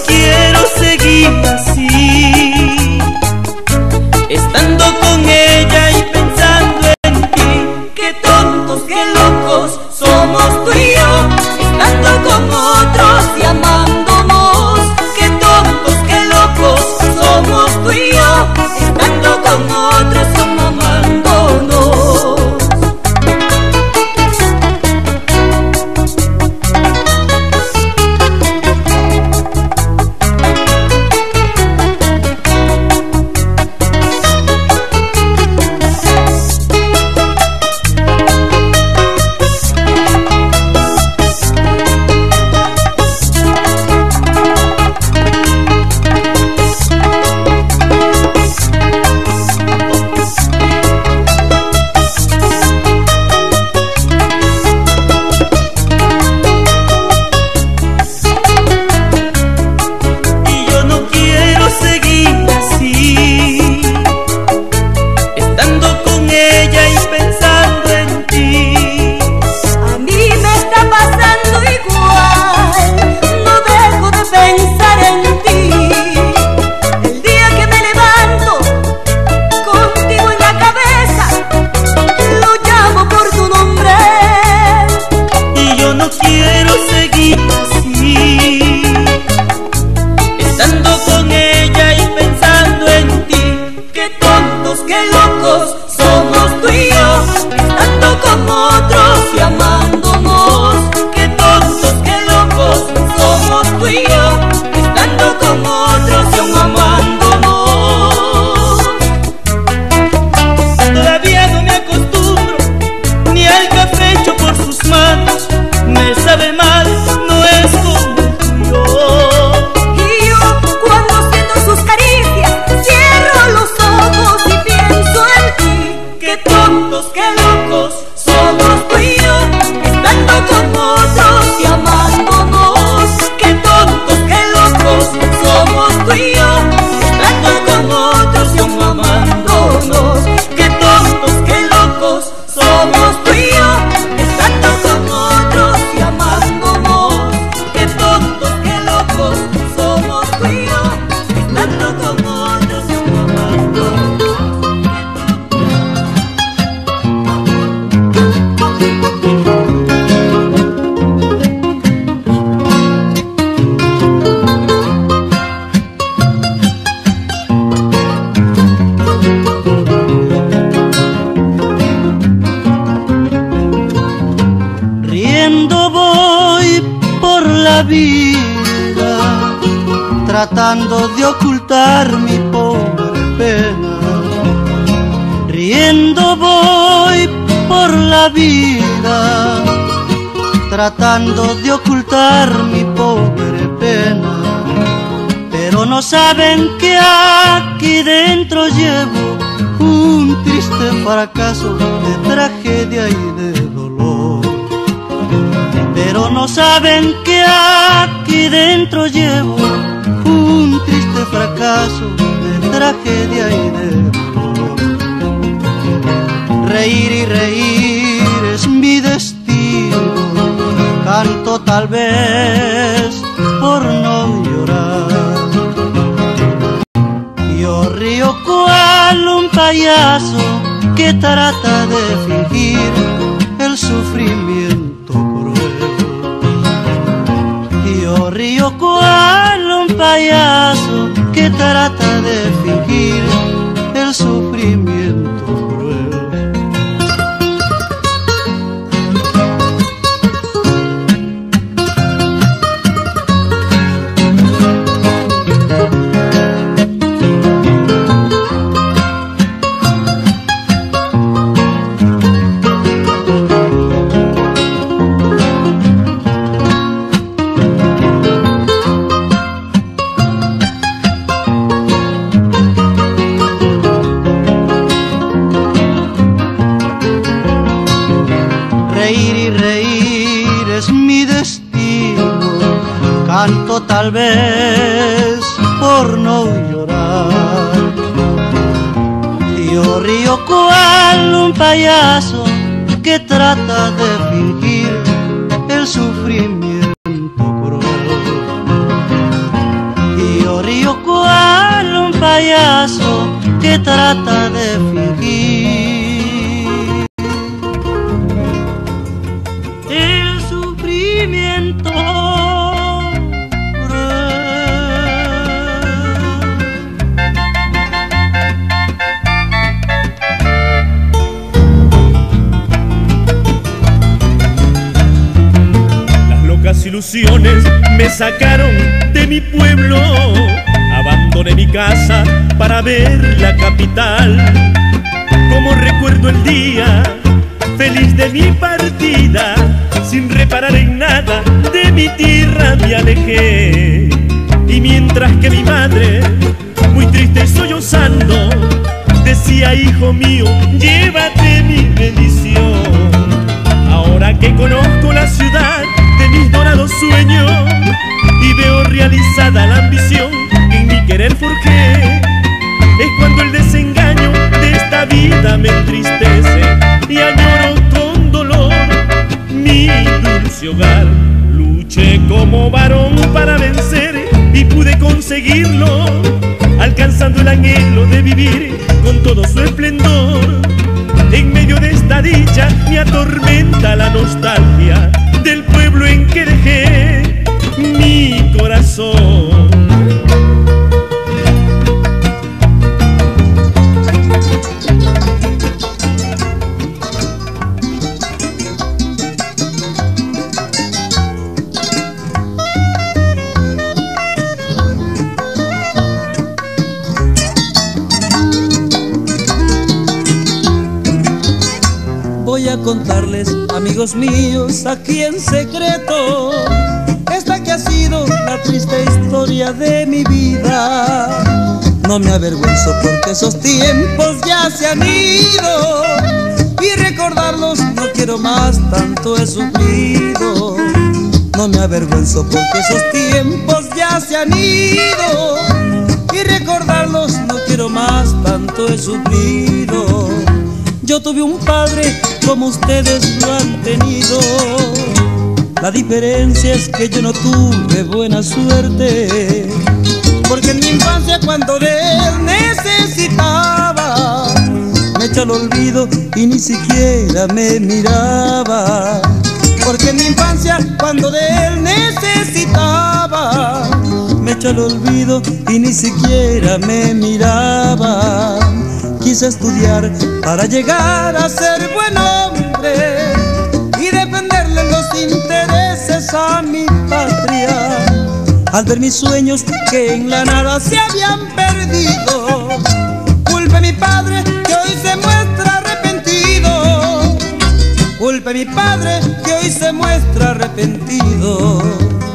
[SPEAKER 13] la vida, tratando de ocultar mi pobre pena. Riendo voy por la vida, tratando de ocultar mi pobre pena. Pero no saben que aquí dentro llevo un triste fracaso de tragedia y de dolor. Pero no saben que aquí dentro llevo un triste fracaso de tragedia y de dolor. Reír y reír es mi destino, canto tal vez por no llorar. Yo río cual un payaso que trata de fingir el sufrimiento cruel. Yo río cual un payaso que trata de fingir el sufrimiento cruel. Canto tal vez por no llorar. Yo río cual un payaso que trata de fingir el sufrimiento cruel. Yo río cual un payaso que trata de fingir el sufrimiento.
[SPEAKER 5] Las ilusiones me sacaron de mi pueblo, abandoné mi casa para ver la capital. Como recuerdo el día feliz de mi partida, sin reparar en nada de mi tierra me alejé. Y mientras que mi madre, muy triste y sollozando, decía: hijo mío, llévate mi bendición. Ahora que conozco la ciudad de mis dorados sueños y veo realizada la ambición que en mi querer forjé, es cuando el desengaño de esta vida me entristece y añoro con dolor mi dulce hogar. Luché como varón para vencer y pude conseguirlo, alcanzando el anhelo de vivir con todo su esplendor. En medio de esta dicha me atormenta la nostalgia del pueblo en que dejé mi corazón.
[SPEAKER 16] Voy a contarles, amigos míos, aquí en secreto, esta que ha sido la triste historia de mi vida. No me avergüenzo porque esos tiempos ya se han ido y recordarlos no quiero más, tanto he sufrido. No me avergüenzo porque esos tiempos ya se han ido y recordarlos no quiero más, tanto he sufrido. Yo tuve un padre como ustedes lo han tenido. La diferencia es que yo no tuve buena suerte, porque en mi infancia cuando de él necesitaba me echó al olvido y ni siquiera me miraba. Porque en mi infancia cuando de él necesitaba me echó al olvido y ni siquiera me miraba. Quise estudiar para llegar a ser buen hombre y defenderle los intereses gracias a mi patria, al ver mis sueños que en la nada se habían perdido. Culpe a mi padre que hoy se muestra arrepentido. Culpe a mi padre que hoy se muestra arrepentido.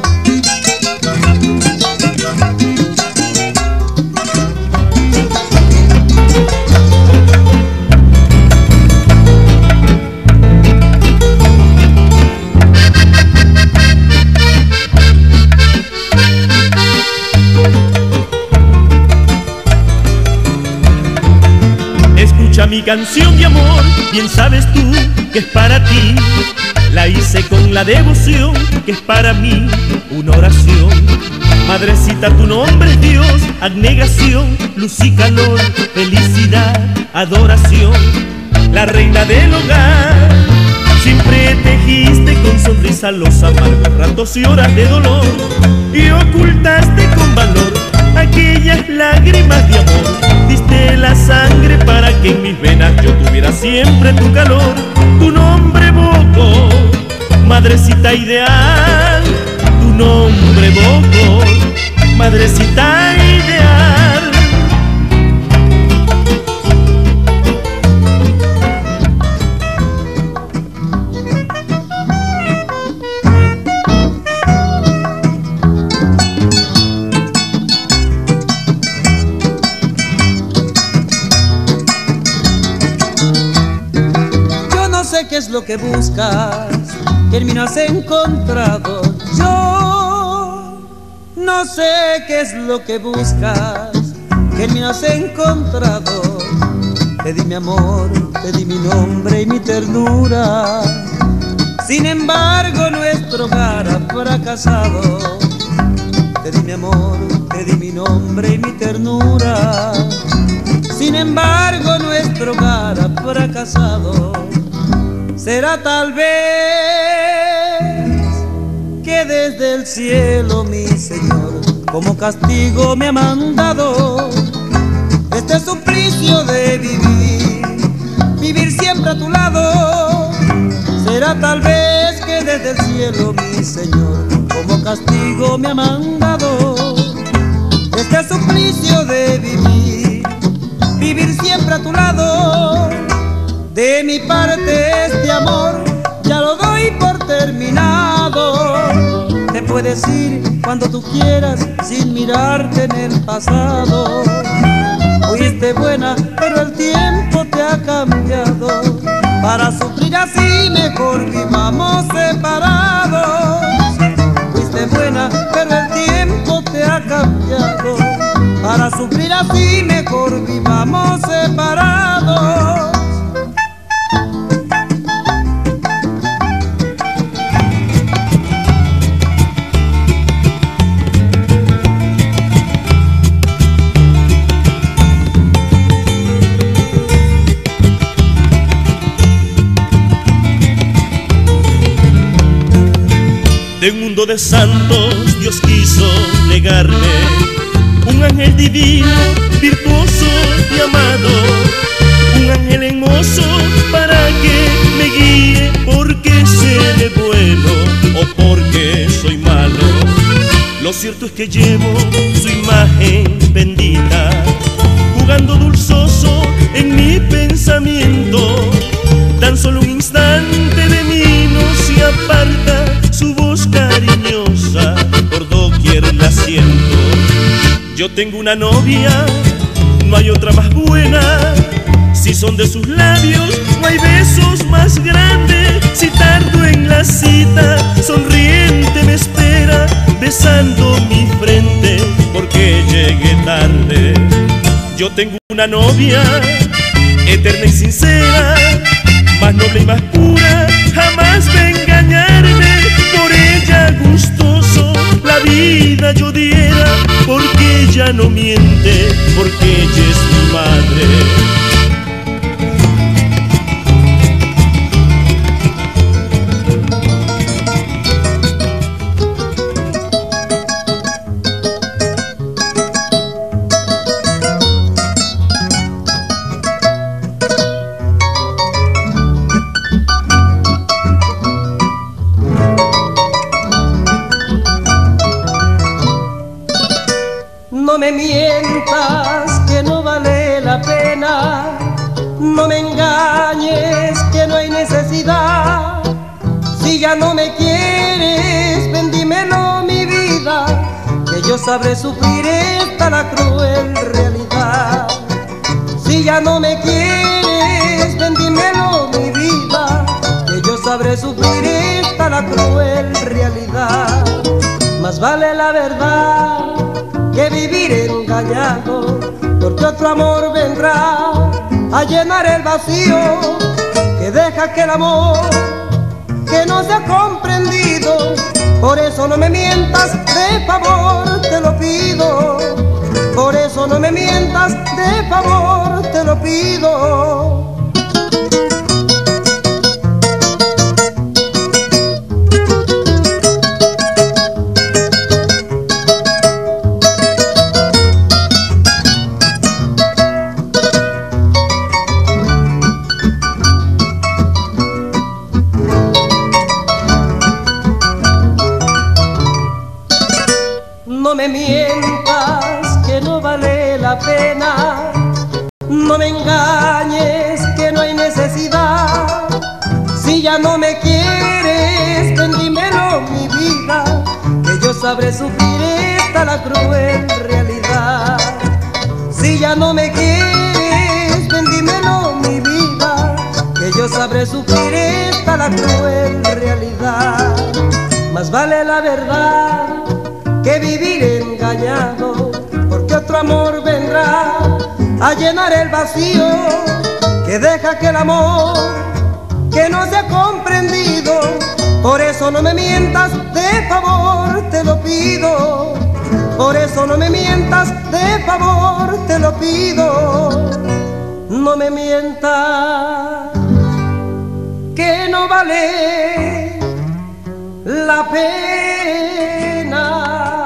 [SPEAKER 5] Mi canción de amor, bien sabes tú que es para ti. La hice con la devoción que es para mí una oración. Madrecita, tu nombre es Dios, abnegación, luz y calor, felicidad, adoración. La reina del hogar, siempre tejiste con sonrisa los amargos ratos y horas de dolor, y ocultaste con valor aquellas lágrimas de amor. Diste la sangre para que en mis venas yo tuviera siempre tu calor. Tu nombre evoco, madrecita ideal. Tu nombre evoco, madrecita ideal.
[SPEAKER 16] ¿Qué es lo que buscas? Que en mí no has encontrado. Yo no sé qué es lo que buscas, que en mí no has encontrado. Te di mi amor, te di mi nombre y mi ternura. Sin embargo nuestro hogar ha fracasado. Te di mi amor, te di mi nombre y mi ternura. Sin embargo nuestro hogar ha fracasado. Será tal vez que desde el cielo mi Señor como castigo me ha mandado este suplicio de vivir siempre a tu lado. Será tal vez que desde el cielo mi Señor como castigo me ha mandado este suplicio de vivir siempre a tu lado. De mi parte este amor ya lo doy por terminado. Te puedes ir cuando tú quieras sin mirarte en el pasado. Fuiste buena pero el tiempo te ha cambiado. Para sufrir así mejor vivamos separados. Fuiste buena pero el tiempo te ha cambiado. Para sufrir así mejor vivamos separados.
[SPEAKER 5] De un mundo de santos Dios quiso legarme un ángel divino, virtuoso y amado, un ángel hermoso para que me guíe, porque seré bueno o porque soy malo. Lo cierto es que llevo su imagen bendita, jugando dulzoso en mi pensamiento. Tan solo un instante de mí no se aparta, su voz cariñosa por doquier la siento. Yo tengo una novia, no hay otra más buena. Si son de sus labios, no hay besos más grandes. Si tardo en la cita, sonriente me espera, besando mi frente porque llegué tarde. Yo tengo una novia, eterna y sincera, más noble y más pura, jamás va a engañarme. Por ella gustoso la vida yo diera, porque ella no miente, porque ella es mi madre.
[SPEAKER 9] No me mientas que no vale la pena, no me engañes que no hay necesidad. Si ya no me quieres, ven dímelo mi vida, que yo sabré sufrir esta la cruel realidad. Si ya no me quieres, ven dímelo mi vida, que yo sabré sufrir esta la cruel realidad. Más vale la verdad que vivir engañado, porque otro amor vendrá a llenar el vacío que deja aquel amor que no se ha comprendido. Por eso no me mientas, de favor te lo pido. Por eso no me mientas, de favor te lo pido. No me mientas que no vale la pena, no me engañes que no hay necesidad. Si ya no me quieres, ven dímelo mi vida, que yo sabré sufrir esta la cruel realidad. Si ya no me quieres, ven dímelo mi vida, que yo sabré sufrir esta la cruel realidad. Más vale la verdad que vivir engañado, porque otro amor vendrá a llenar el vacío que deja aquel amor que no se ha comprendido. Por eso no me mientas, de favor te lo pido. Por eso no me mientas, de favor te lo pido. No me mientas que no vale la pena.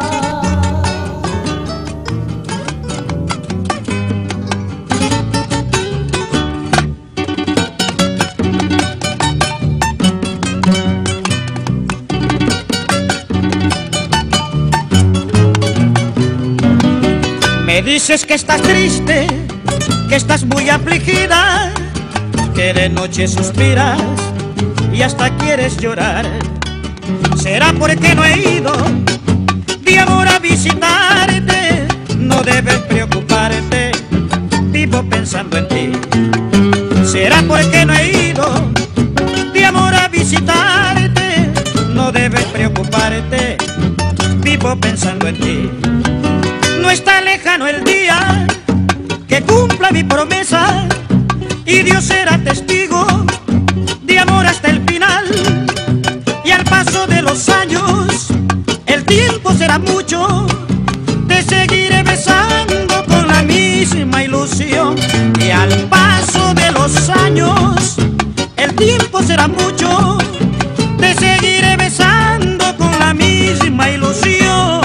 [SPEAKER 17] Me dices que estás triste, que estás muy afligida, que de noche suspiras y hasta quieres llorar. Será porque no he ido de amor a visitarte. No debes preocuparte, vivo pensando en ti. Será porque no he ido de amor a visitarte. No debes preocuparte, vivo pensando en ti. No está lejano el día que cumpla mi promesa y Dios será testigo de amor hasta el final. Y al paso de los años, el tiempo será mucho, te seguiré besando con la misma ilusión. Y al paso de los años, el tiempo será mucho, te seguiré besando con la misma ilusión.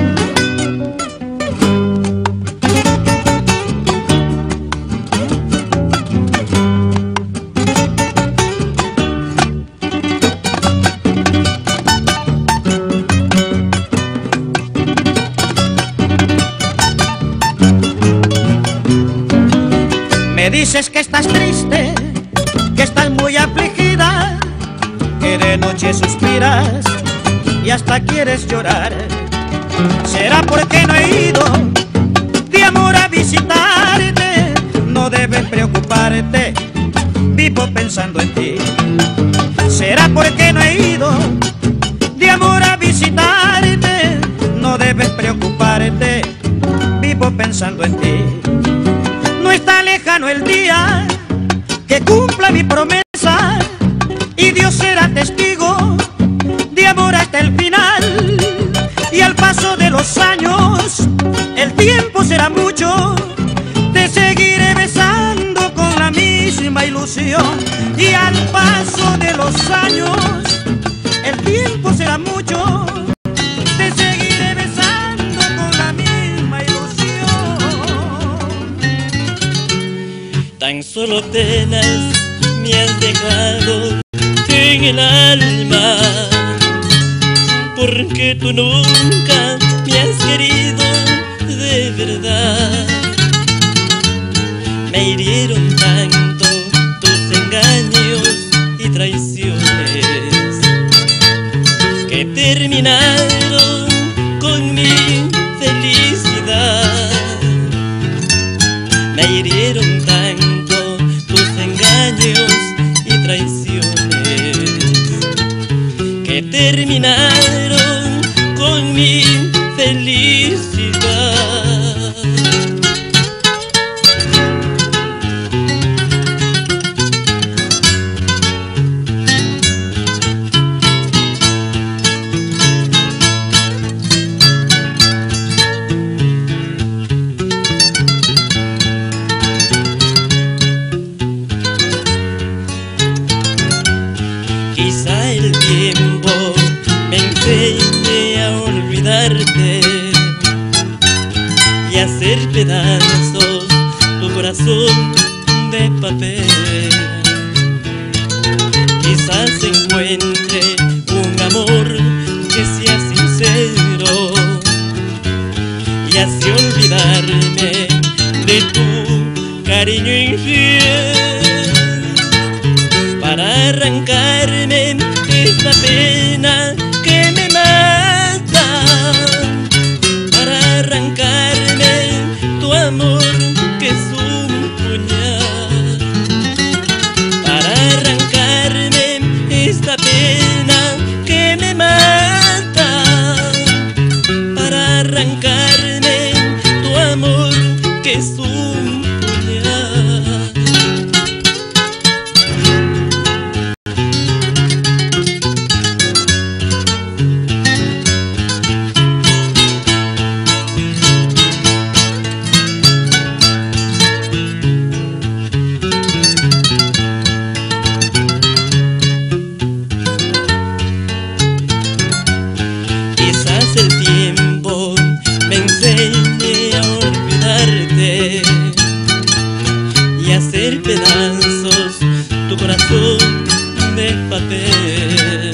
[SPEAKER 17] Me dices que estás triste, que estás muy afligida, que de noche suspiras y hasta quieres llorar. Será porque no he ido de amor a visitarte. No debes preocuparte, vivo pensando en ti. Será porque no he ido de amor a visitarte. No debes preocuparte, vivo pensando en ti. No está lejano el día que cumpla mi promesa y Dios será testigo de amor hasta el final. Y al paso de los años, el tiempo será mucho, te seguiré besando con la misma ilusión. Y al paso de los años, el tiempo será mucho, te seguiré besando con la misma ilusión.
[SPEAKER 18] Tan solo penas me has dejado en el alma, porque tú nunca me has querido de verdad. Me hirieron tanto tus engaños y traiciones que terminaron con mi felicidad. Me hirieron tanto tus engaños y traiciones que terminaron con mi felicidad. Quizá el tiempo me enseñe a olvidarte y hacer pedazos tu corazón de papel. Quizás encuentre un amor que sea sincero y así olvidarme de tu cariño infiel, para arrancarme esta pena que me mata, para arrancarme tu amor que es un puñal, para arrancarme esta pena que me mata, para arrancarme tu amor que es un puñal. Quizás el tiempo me enseñe a olvidarte y hacer pedazos tu corazón de papel.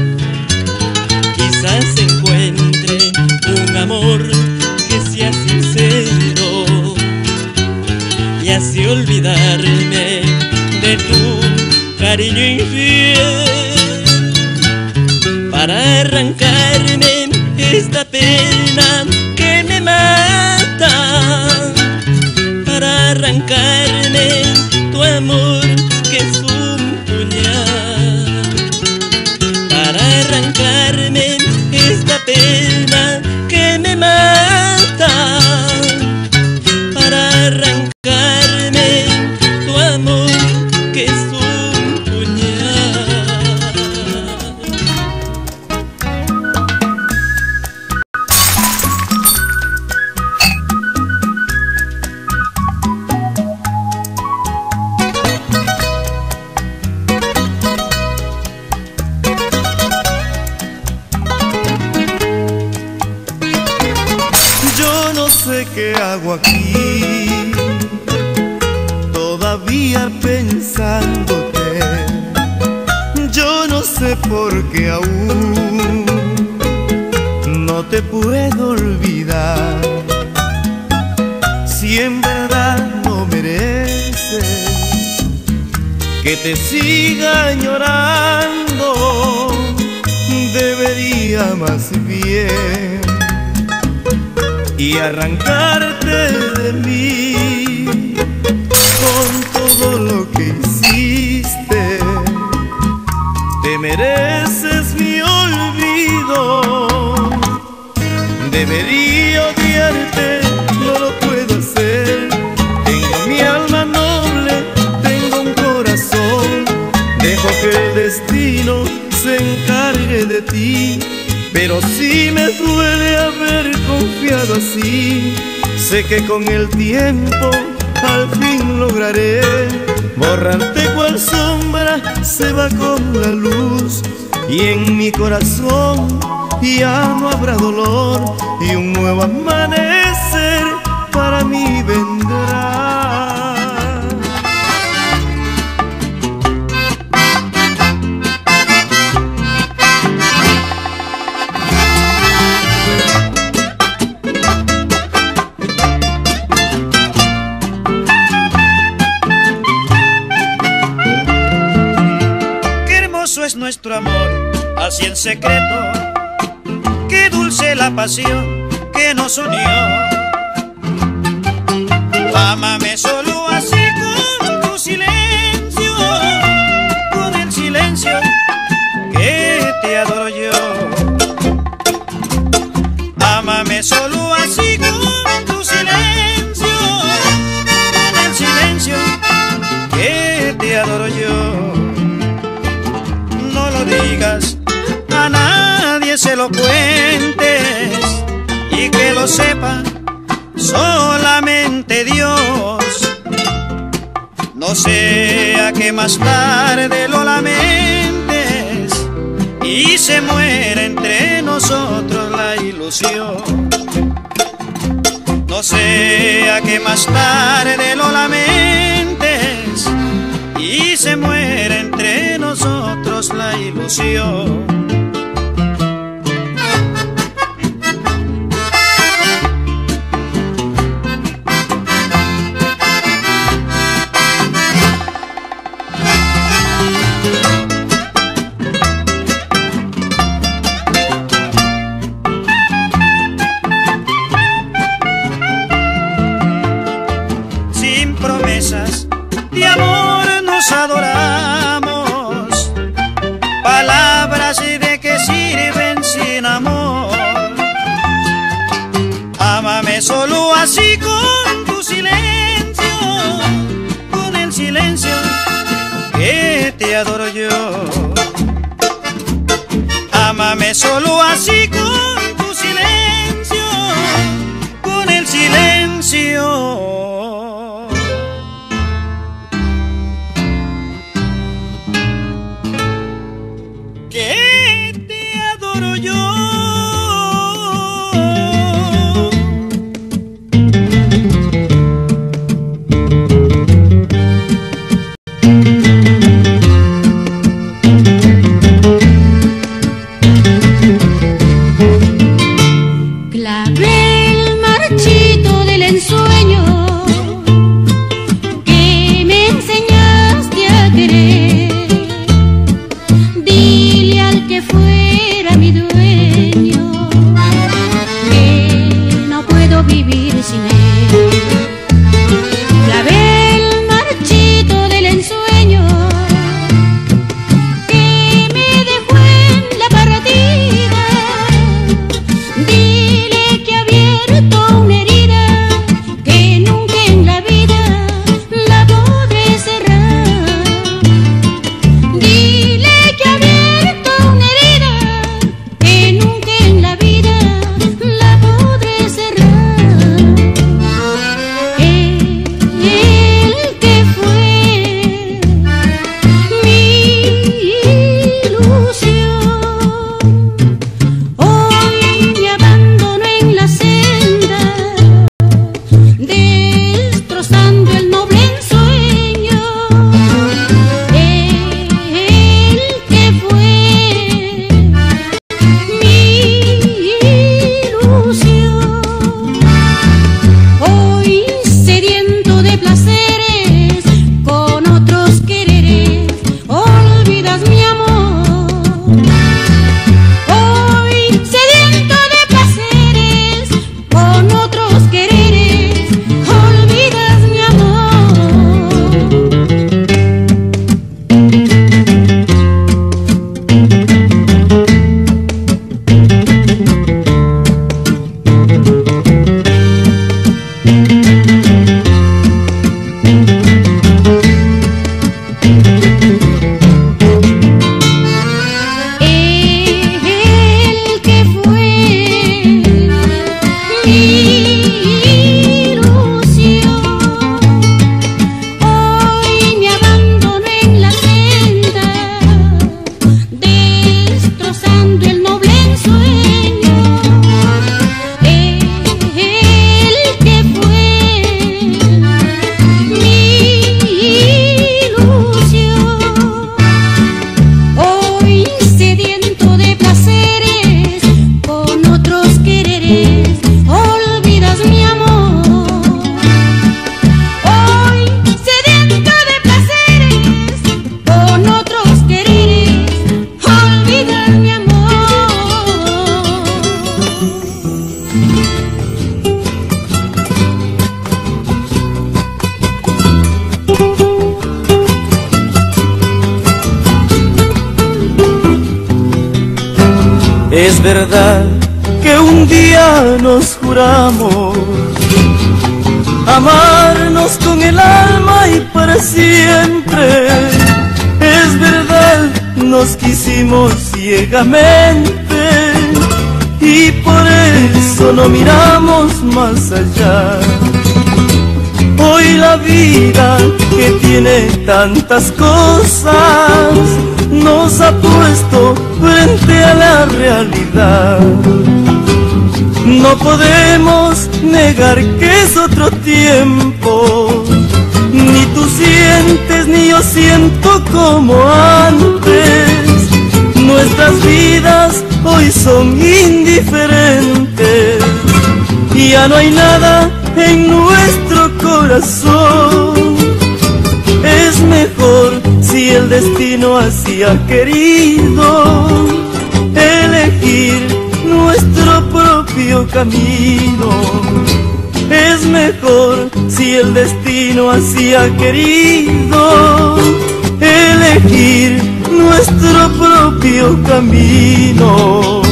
[SPEAKER 18] Quizás encuentre un amor que sea sincero y así olvidarme de tu cariño infiel, para arrancarme esta pena que me mata, para arrancarme tu amor que es un puñal, para arrancarme esta pena que me mata, para arrancarme tu amor que es un puñal.
[SPEAKER 2] Yo no sé qué hago aquí, todavía pensándote. Yo no sé por qué aún no te puedo olvidar. Si en verdad no mereces que te siga añorando, debería más bien y arrancarte de mí con todo lo que hiciste. Te mereces mi olvido, debería odiarte, no lo puedo hacer. Tengo mi alma noble, tengo un corazón, dejo que el destino se encargue de ti. Pero sí me duele haber confiado así. Sé que con el tiempo al fin lograré borrarte cual sombra se va con la luz. Y en mi corazón ya no habrá dolor, y un nuevo amanecer para mí vendrá.
[SPEAKER 17] nuestro amor, así en secreto. Qué dulce la pasión que nos unió. Ámame solo así con tu silencio, con el silencio que te adoro yo. Ámame solo así con tu silencio, con el silencio que te adoro yo. No lo digas, a nadie se lo cuentes, y que lo sepa solamente Dios. No sea que más tarde lo lamentes y se muera entre nosotros la ilusión. No sea que más tarde lo lamentes y se muera entre nosotros la ilusión. De amor nos adoramos, palabras de que sirven sin amor. Ámame solo así con tu silencio, con el silencio que te adoro yo. Ámame solo así con tu silencio, con el silencio que te adoro yo.
[SPEAKER 7] Clavel marchito del ensueño que me enseñaste a querer. Dile al que fuera mi dueño que no puedo vivir sin él. Clavel marchito del ensueño que me dejó en la partida. Dile que había
[SPEAKER 2] Es verdad que un día nos juramos amarnos con el alma y para siempre. Es verdad, nos quisimos ciegamente y por eso no miramos más allá. Hoy la vida, que tiene tantas cosas, nos ha puesto frente a la realidad. No podemos negar que es otro tiempo, ni tú sientes ni yo siento como antes. Nuestras vidas hoy son indiferentes y ya no hay nada en nuestro corazón. Es mejor si el destino así ha querido elegir nuestro propio camino. Es mejor si el destino así ha querido elegir nuestro propio camino.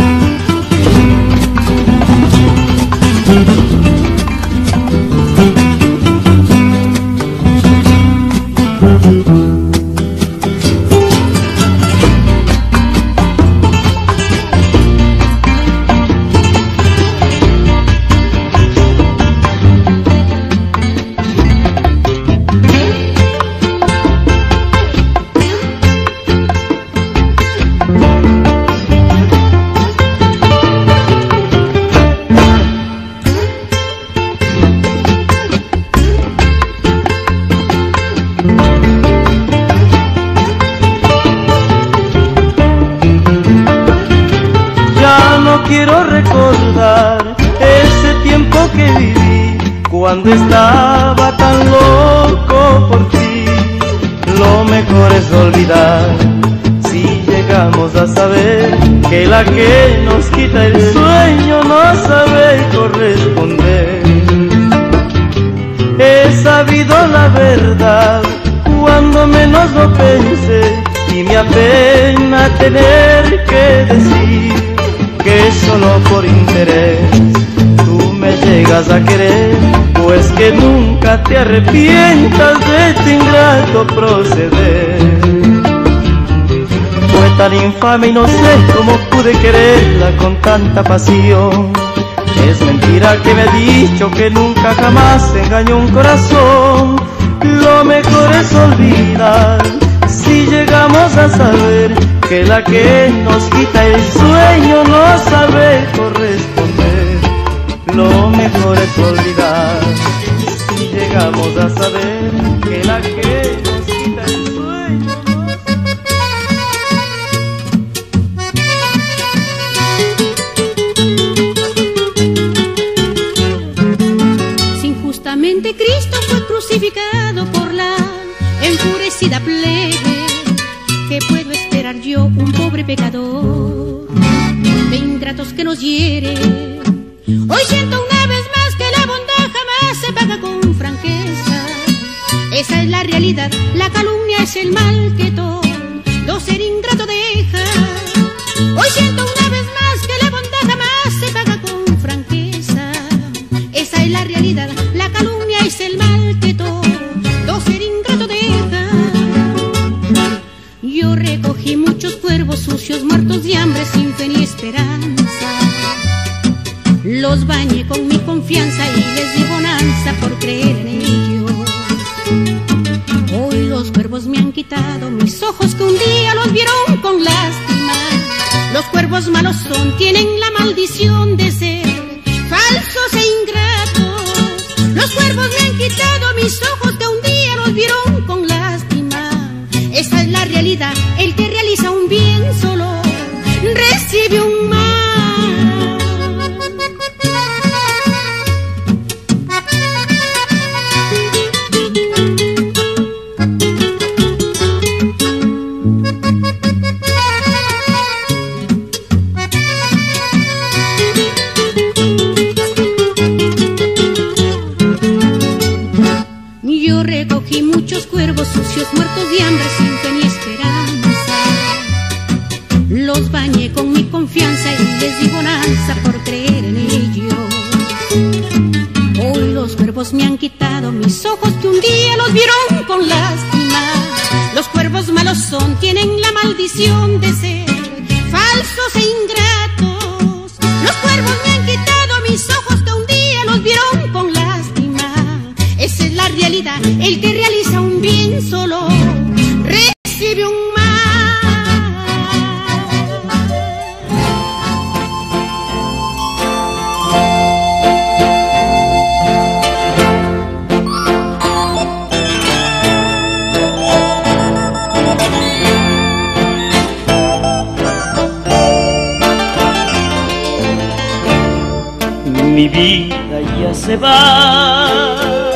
[SPEAKER 2] Quiero recordar ese tiempo que viví cuando estaba tan loco por ti. Lo mejor es olvidar si llegamos a saber que la que nos quita el sueño no sabe corresponder. He sabido la verdad cuando menos lo pensé y me apena tener que decir que solo por interés tú me llegas a querer, pues que nunca te arrepientas de tu ingrato proceder. Fue tan infame y no sé cómo pude quererla con tanta pasión. Es mentira que me ha dicho que nunca jamás engañó un corazón. Lo mejor es olvidar si llegamos a saber que la que nos quita el sueño no sabe corresponder. Lo mejor es olvidar si llegamos a saber que la que nos quita el sueño
[SPEAKER 7] Si injustamente Cristo fue crucificado por la enfurecida plebe, ¿qué puedo esperar yo, un pobre pecador, de ingratos que nos hieren? Hoy siento una vez más que la bondad jamás se paga con franqueza. Esa es la realidad, la calumnia es el mal que todo ser ingrato deja. Hoy siento una vez más que la bondad jamás se paga con franqueza. Esa es la realidad, la calumnia es el mal que todo ser ingrato deja. Yo recogí muchos cuervos sucios, muertos de hambre, sin fe ni esperanza. Los bañé con mi confianza y les di bonanza por creer en ellos. Hoy los cuervos me han quitado mis ojos que un día los vieron con lástima. Los cuervos malos son, tienen la maldición de ser falsos e ingratos. Los cuervos me han quitado mis ojos que un día los vieron con lástima. Esa es la realidad, el que realiza un bien solo recibe un mal. yo. Hoy los cuervos me han quitado mis ojos que un día los vieron con lástima. Los cuervos malos son, tienen la maldición de ser falsos e ingratos. Los cuervos me han quitado mis ojos que un día los vieron con lástima. Esa es la realidad, el que realiza un bien solo recibe un mal.
[SPEAKER 5] Mi vida ya se va,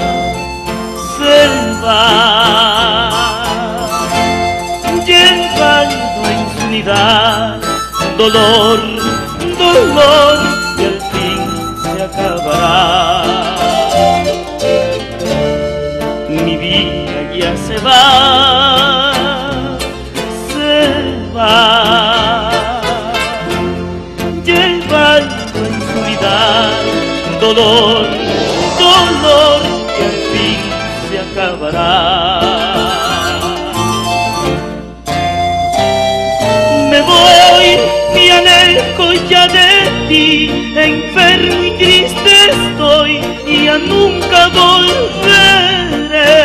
[SPEAKER 5] llevando en su unidad dolor, dolor que al fin se acabará. Mi vida ya se va, llevando en su unidad dolor, dolor que al fin se acabará. Me voy, me alejo ya de ti, enfermo y triste estoy y ya nunca volveré.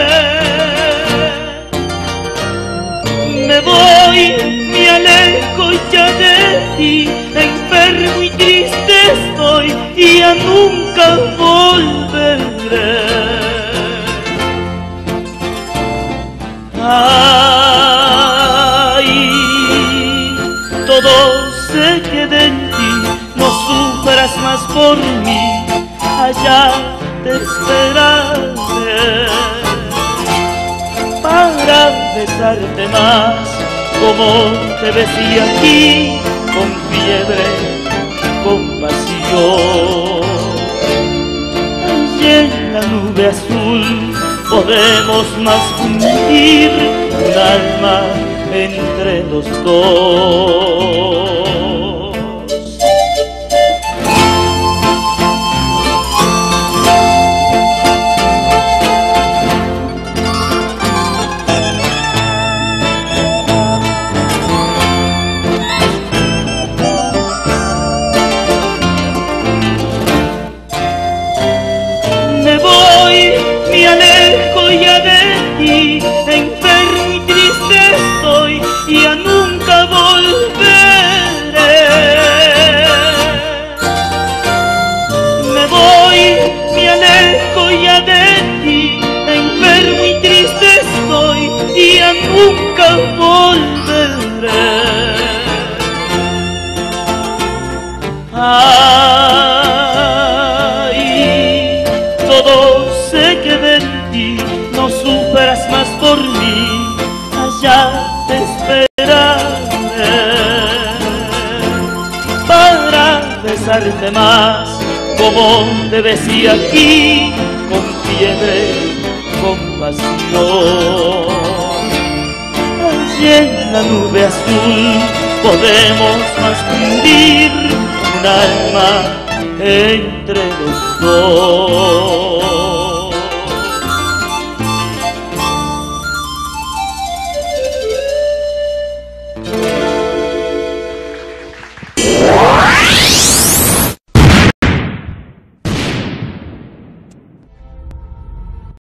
[SPEAKER 5] Me voy, me alejo ya de ti, enfermo y triste estoy y ya nunca volveré. Ay, todo se queda en ti, no sufras más por mí, allá te esperaré para besarte más, como te besé aquí, con fiebre, con pasión. Allí en la nube azul podemos más fundir un alma entre los dos. Me voy, me alejo ya de ti, enfermo y triste estoy y ya nunca volveré. Me voy, me alejo ya de ti, enfermo y triste estoy y ya nunca volveré. Ay, todo se queda en ti, no sufras más por mí, allá te esperaré para besarte más, como te besé aquí, con fiebre, con pasión. Allí en la nube azul podemos más fundir un alma entre los dos.